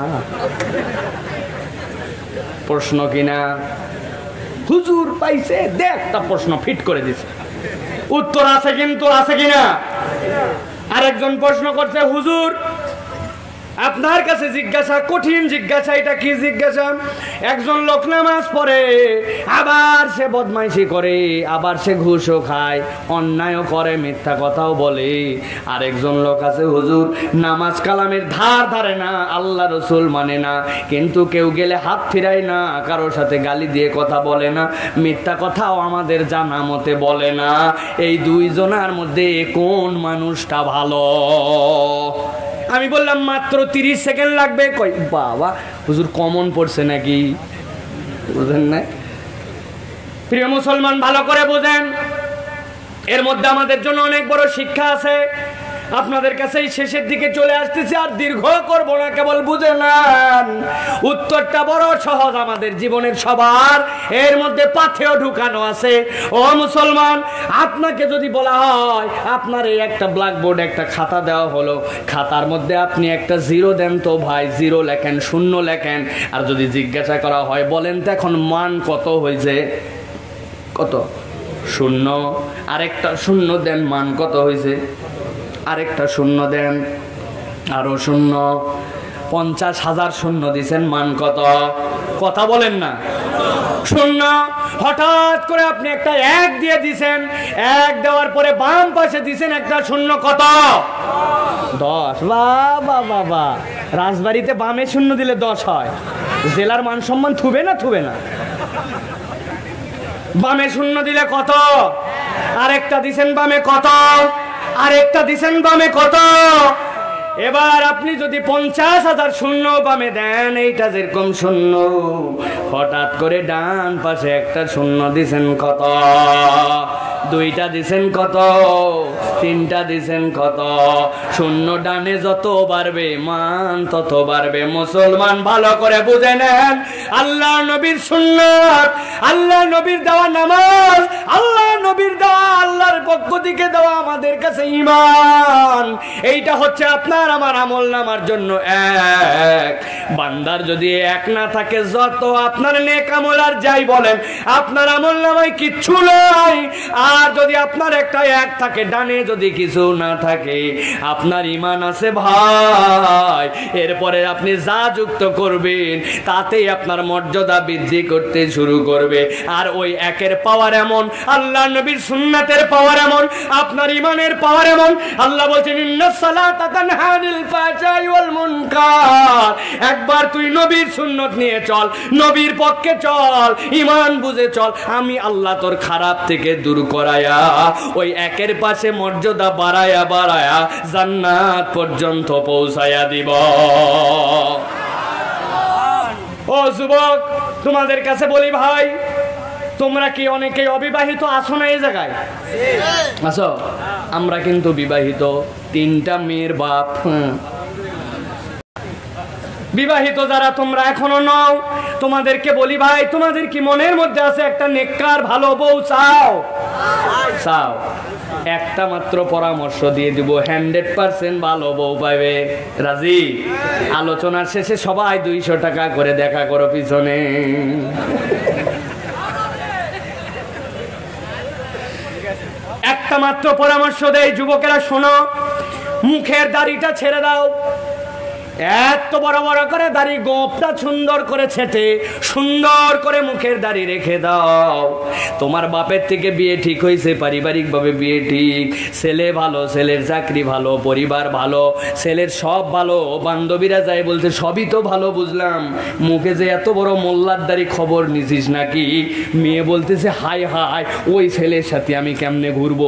প্রশ্ন কিনা? হুজুর পাইছে, দেখ একটা প্রশ্ন ফিট করে দিছে, উত্তর আছে কিন্তু, আছে কিনা? আরেকজন প্রশ্ন করছে হুজুর আপনার কাছে জিজ্ঞাসা, কঠিন জিজ্ঞাসা। এটা কি জিজ্ঞাসা? একজন লোক নামাজ পড়ে, আবার সে বদমাইশি করে, আবার সে ঘুষও খায়, অন্যায়ও করে, মিথ্যা কথাও বলে। আরেকজন লোক আছে হুজুর নামাজ কালামের ধার ধারে না, আল্লাহ রসুল মানে না, কিন্তু কেউ গেলে হাত ফিরায় না, কারোর সাথে গালি দিয়ে কথা বলে না, মিথ্যা কথাও আমাদের জানা মতে বলে না। এই 2 জনের মধ্যে কোন মানুষটা ভালো? আমি বললাম মাত্র 30 সেকেন্ড লাগবে। কই বাবা হুজুর কমন পড়ছে নাকি? বুঝেন না? প্রিয় মুসলমান ভালো করে বোঝেন, এর মধ্যে আমাদের জন্য অনেক বড় শিক্ষা আছে। আপনাদের কাছে শেষের দিকে চলে আসতেছে, আর দীর্ঘ করব না, কেবল বুঝে নেন উত্তরটা বড় সহজ আমাদের জীবনের সবার, এর মধ্যে পাথেও ঢুকানো আছে। ও মুসলমান, আপনাকে যদি বলা হয় আপনার এই একটা ব্ল্যাকবোর্ড, একটা খাতা দেওয়া হলো, খাতার মধ্যে আপনি একটা 0 দেন তো ভাই, 0 লেখেন, 0 লেখেন। আর যদি জিজ্ঞাসা করা হয় বলেন তো এখন মান কত হয়েছে? কত? 0। আরেকটা 0 দেন, মান কত হয়েছে? আরেকটা 0 দেন, আরো 0, 50,000 0 দিছেন, মান কত? কথা বলেন না। 0। হঠাৎ করে আপনি একটা 1 দিয়ে দিছেন, 1 দেওয়ার পরে বাম পাশে দিছেন একটা 0, কত? 10। বাবা বাবা, রাজবাড়িতে বামে 0 দিলে 10 হয়। জেলার মান সম্মান থুবে না? থুবে না। বামে শূন্য দিলে কত? আরেকটা দিছেন বামে কত? আরেকটা দিছেন বামে কত? এবার আপনি যদি 50,000 শূন্য বামে দেন, এইটা যেরকম শূন্য, হঠাৎ করে ডান পাশে একটা শূন্য দিছেন কত? দুইটা দিছেন কত? তিনটা দিছেন কত? শূন্য ডানে যত বাড়বে মান তত বাড়বে। মুসলমান ভালো করে বুঝে নেন, আল্লাহ নবীর সুন্নাত, আল্লাহ নবীর দেওয়া নামাজ, আল্লাহ নবীর দেওয়া, আল্লাহর পক্ষ থেকে দেওয়া আমাদের কাছে ঈমান, এইটা হচ্ছে আপনার আমার আমলনামার জন্য এক। বান্দার যদি এক না থাকে, যত আপনার নেক আমল আর যাই বলেন, আপনার আমলনামায় কিচ্ছু নাই। আর যদি আপনার একটা এক থাকে, ডানে যদি কিছু না থাকে, আপনার ঈমান আছে ভাই। এরপরে আপনি যা যুক্ত করবেন তাতেই আপনার মর্যাদা বৃদ্ধি করতে শুরু করবে। আর ওই একের পাওয়ার এমন, আল্লাহ নবীর সুন্নাতের পাওয়ার এমন, আপনার ঈমানের পাওয়ার এমন। আল্লাহ বলছেন ইন্নাস সালাতা তানহা আনিল ফাহশাই ওয়াল মুনকার। একবার তুই নবীর সুন্নত নিয়ে চল, নবীর পক্ষে চল, ঈমান বুঝে চল, আমি আল্লাহ তোর খারাপ থেকে দূর করায়া ওই একের পাশে মর্যাদা বাড়ায়া বাড়ায়া জান্নাত পর্যন্ত পৌঁছায়া দিব। ও যুবক, তোমাদের কাছে বলি ভাই, তোমরা কি অনেকে অবিবাহিত আছো না? এই জায়গায় আছো? আমরা কিন্তু বিবাহিত, 3টা মেয়ের বাপ। বিবাহিত যারা তোমরা এখনো নও, তোমাদেরকে বলি ভাই, তোমাদের কি মনের মধ্যে আছে একটা নেককার ভালো বউ চাও? চাও? একটা মাত্র পরামর্শ দিয়ে দিব, 100% ভালো বউ পাবে। রাজি? আলোচনার শেষে সবাই 200 টাকা করে দেখা করো পিছনে। একটা মাত্র পরামর্শ দেই, যুবকেরা শোনো, মুখের দাড়িটা ছেড়ে দাও। এত বড় বড় করে দাড়ি, গোঁপটা সুন্দর করে ছেটে সুন্দর করে মুখের দাড়ি রেখে দাও। তোমার বাপের থেকে বিয়ে ঠিক হয়েছে, পারিবারিক ভাবে বিয়ে ঠিক, ছেলে ভালো, ছেলের চাকরি ভালো, পরিবার ভালো, ছেলের সব ভালো, বান্ধবীরা যায় বলছে সবই তো ভালো, বুঝলাম, মুখে যে এত বড় মোল্লার দাড়ি, খবর নিছিস নাকি? মেয়ে বলতেছে হাই হাই, ওই ছেলের সাথে আমি কেমনে ঘুরবো?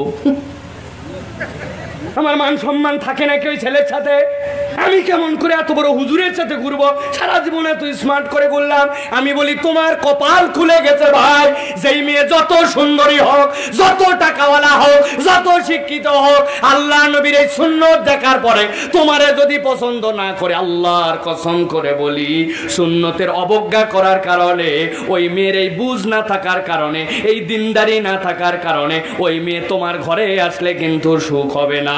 আমার মান সম্মান থাকে নাকি ওই ছেলের সাথে? আমি কেমন করে এত বড় হুজুরের সাথে ঘুরবো? সারা জীবনে তুই স্মার্ট করে বললাম। আমি বলি তোমার কপাল খুলে গেছে ভাই। যেই মেয়ে যত সুন্দরী হোক, যত টাকাওয়ালা হোক, যত শিক্ষিত হোক, আল্লাহ নবীর এই সুন্নত দেখার পরে তোমারে যদি পছন্দ না করে, আল্লাহর কসম করে বলি, সুন্নতের অবজ্ঞা করার কারণে, ওই মেয়ের এই বুঝ না থাকার কারণে, এই দিনদারি না থাকার কারণে, ওই মেয়ে তোমার ঘরে আসলে কিন্তু সুখ হবে না।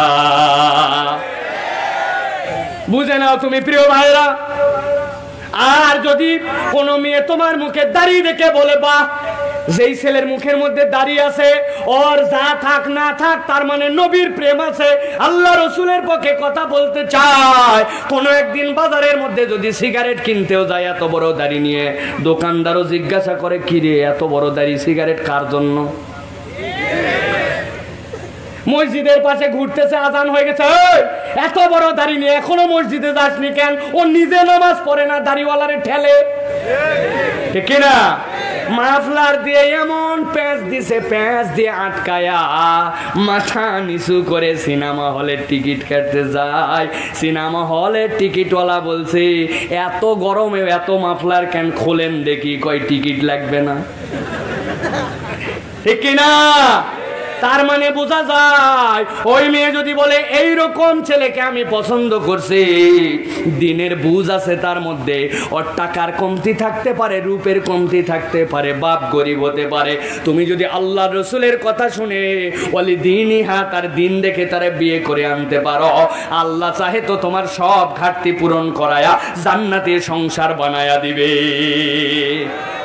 বুঝে নাও তুমি প্রিয় ভাইরা। আর যদি কোনো মেয়ে তোমার মুখে দাড়ি দেখে বলে, বাহ, যেই ছেলের মুখের মধ্যে দাড়ি আছে, ওর যা থাক না থাক, তার মানে নবীর প্রেম আছে, আল্লাহ রসুলের পক্ষে কথা বলতে চায়। কোনো একদিন বাজারের মধ্যে যদি সিগারেট কিনতেও যায় এত বড় দাড়ি নিয়ে, দোকানদারও জিজ্ঞাসা করে, কি রে এত বড় দাড়ি, সিগারেট কার জন্য? মসজিদের পাশে ঘুরতেছে, আজান হয়ে গেছে, এত বড় দাড়ি নিয়ে এখনো মসজিদে যাসনি কেন? ও নিজে নামাজ পড়ে না, দাড়িওয়ালারে ঠেলে, ঠিক না? মাফলার দিয়ে এমন প্যাঁচ দিছে, প্যাঁচ দিয়ে আটকায়া মাথা নিচু করে সিনেমা হলের টিকিট কাটতে যায়। সিনেমা হলের টিকিটওয়ালা বলছে, এত গরমে এত মাফলার কেন খোলেন দেখি? কয় টিকিট লাগবে না, ঠিক না? তার মানে বোঝা যায়, ওই মেয়ে যদি বলে এইরকম ছেলেকে আমি পছন্দ করছি, দিনের বুঝ আছে তার মধ্যে। ওর টাকার কমতি থাকতে পারে, রূপের কমতি থাকতে পারে, বাপ গরিব হতে পারে। তুমি যদি আল্লাহ রসুলের কথা শুনে বলি দিনই তার দিন দেখে তারে বিয়ে করে আনতে পারো, আল্লাহ চাহে তো তোমার সব ঘাটতি পূরণ করায়া জান্নাতের সংসার বানায়া দিবে।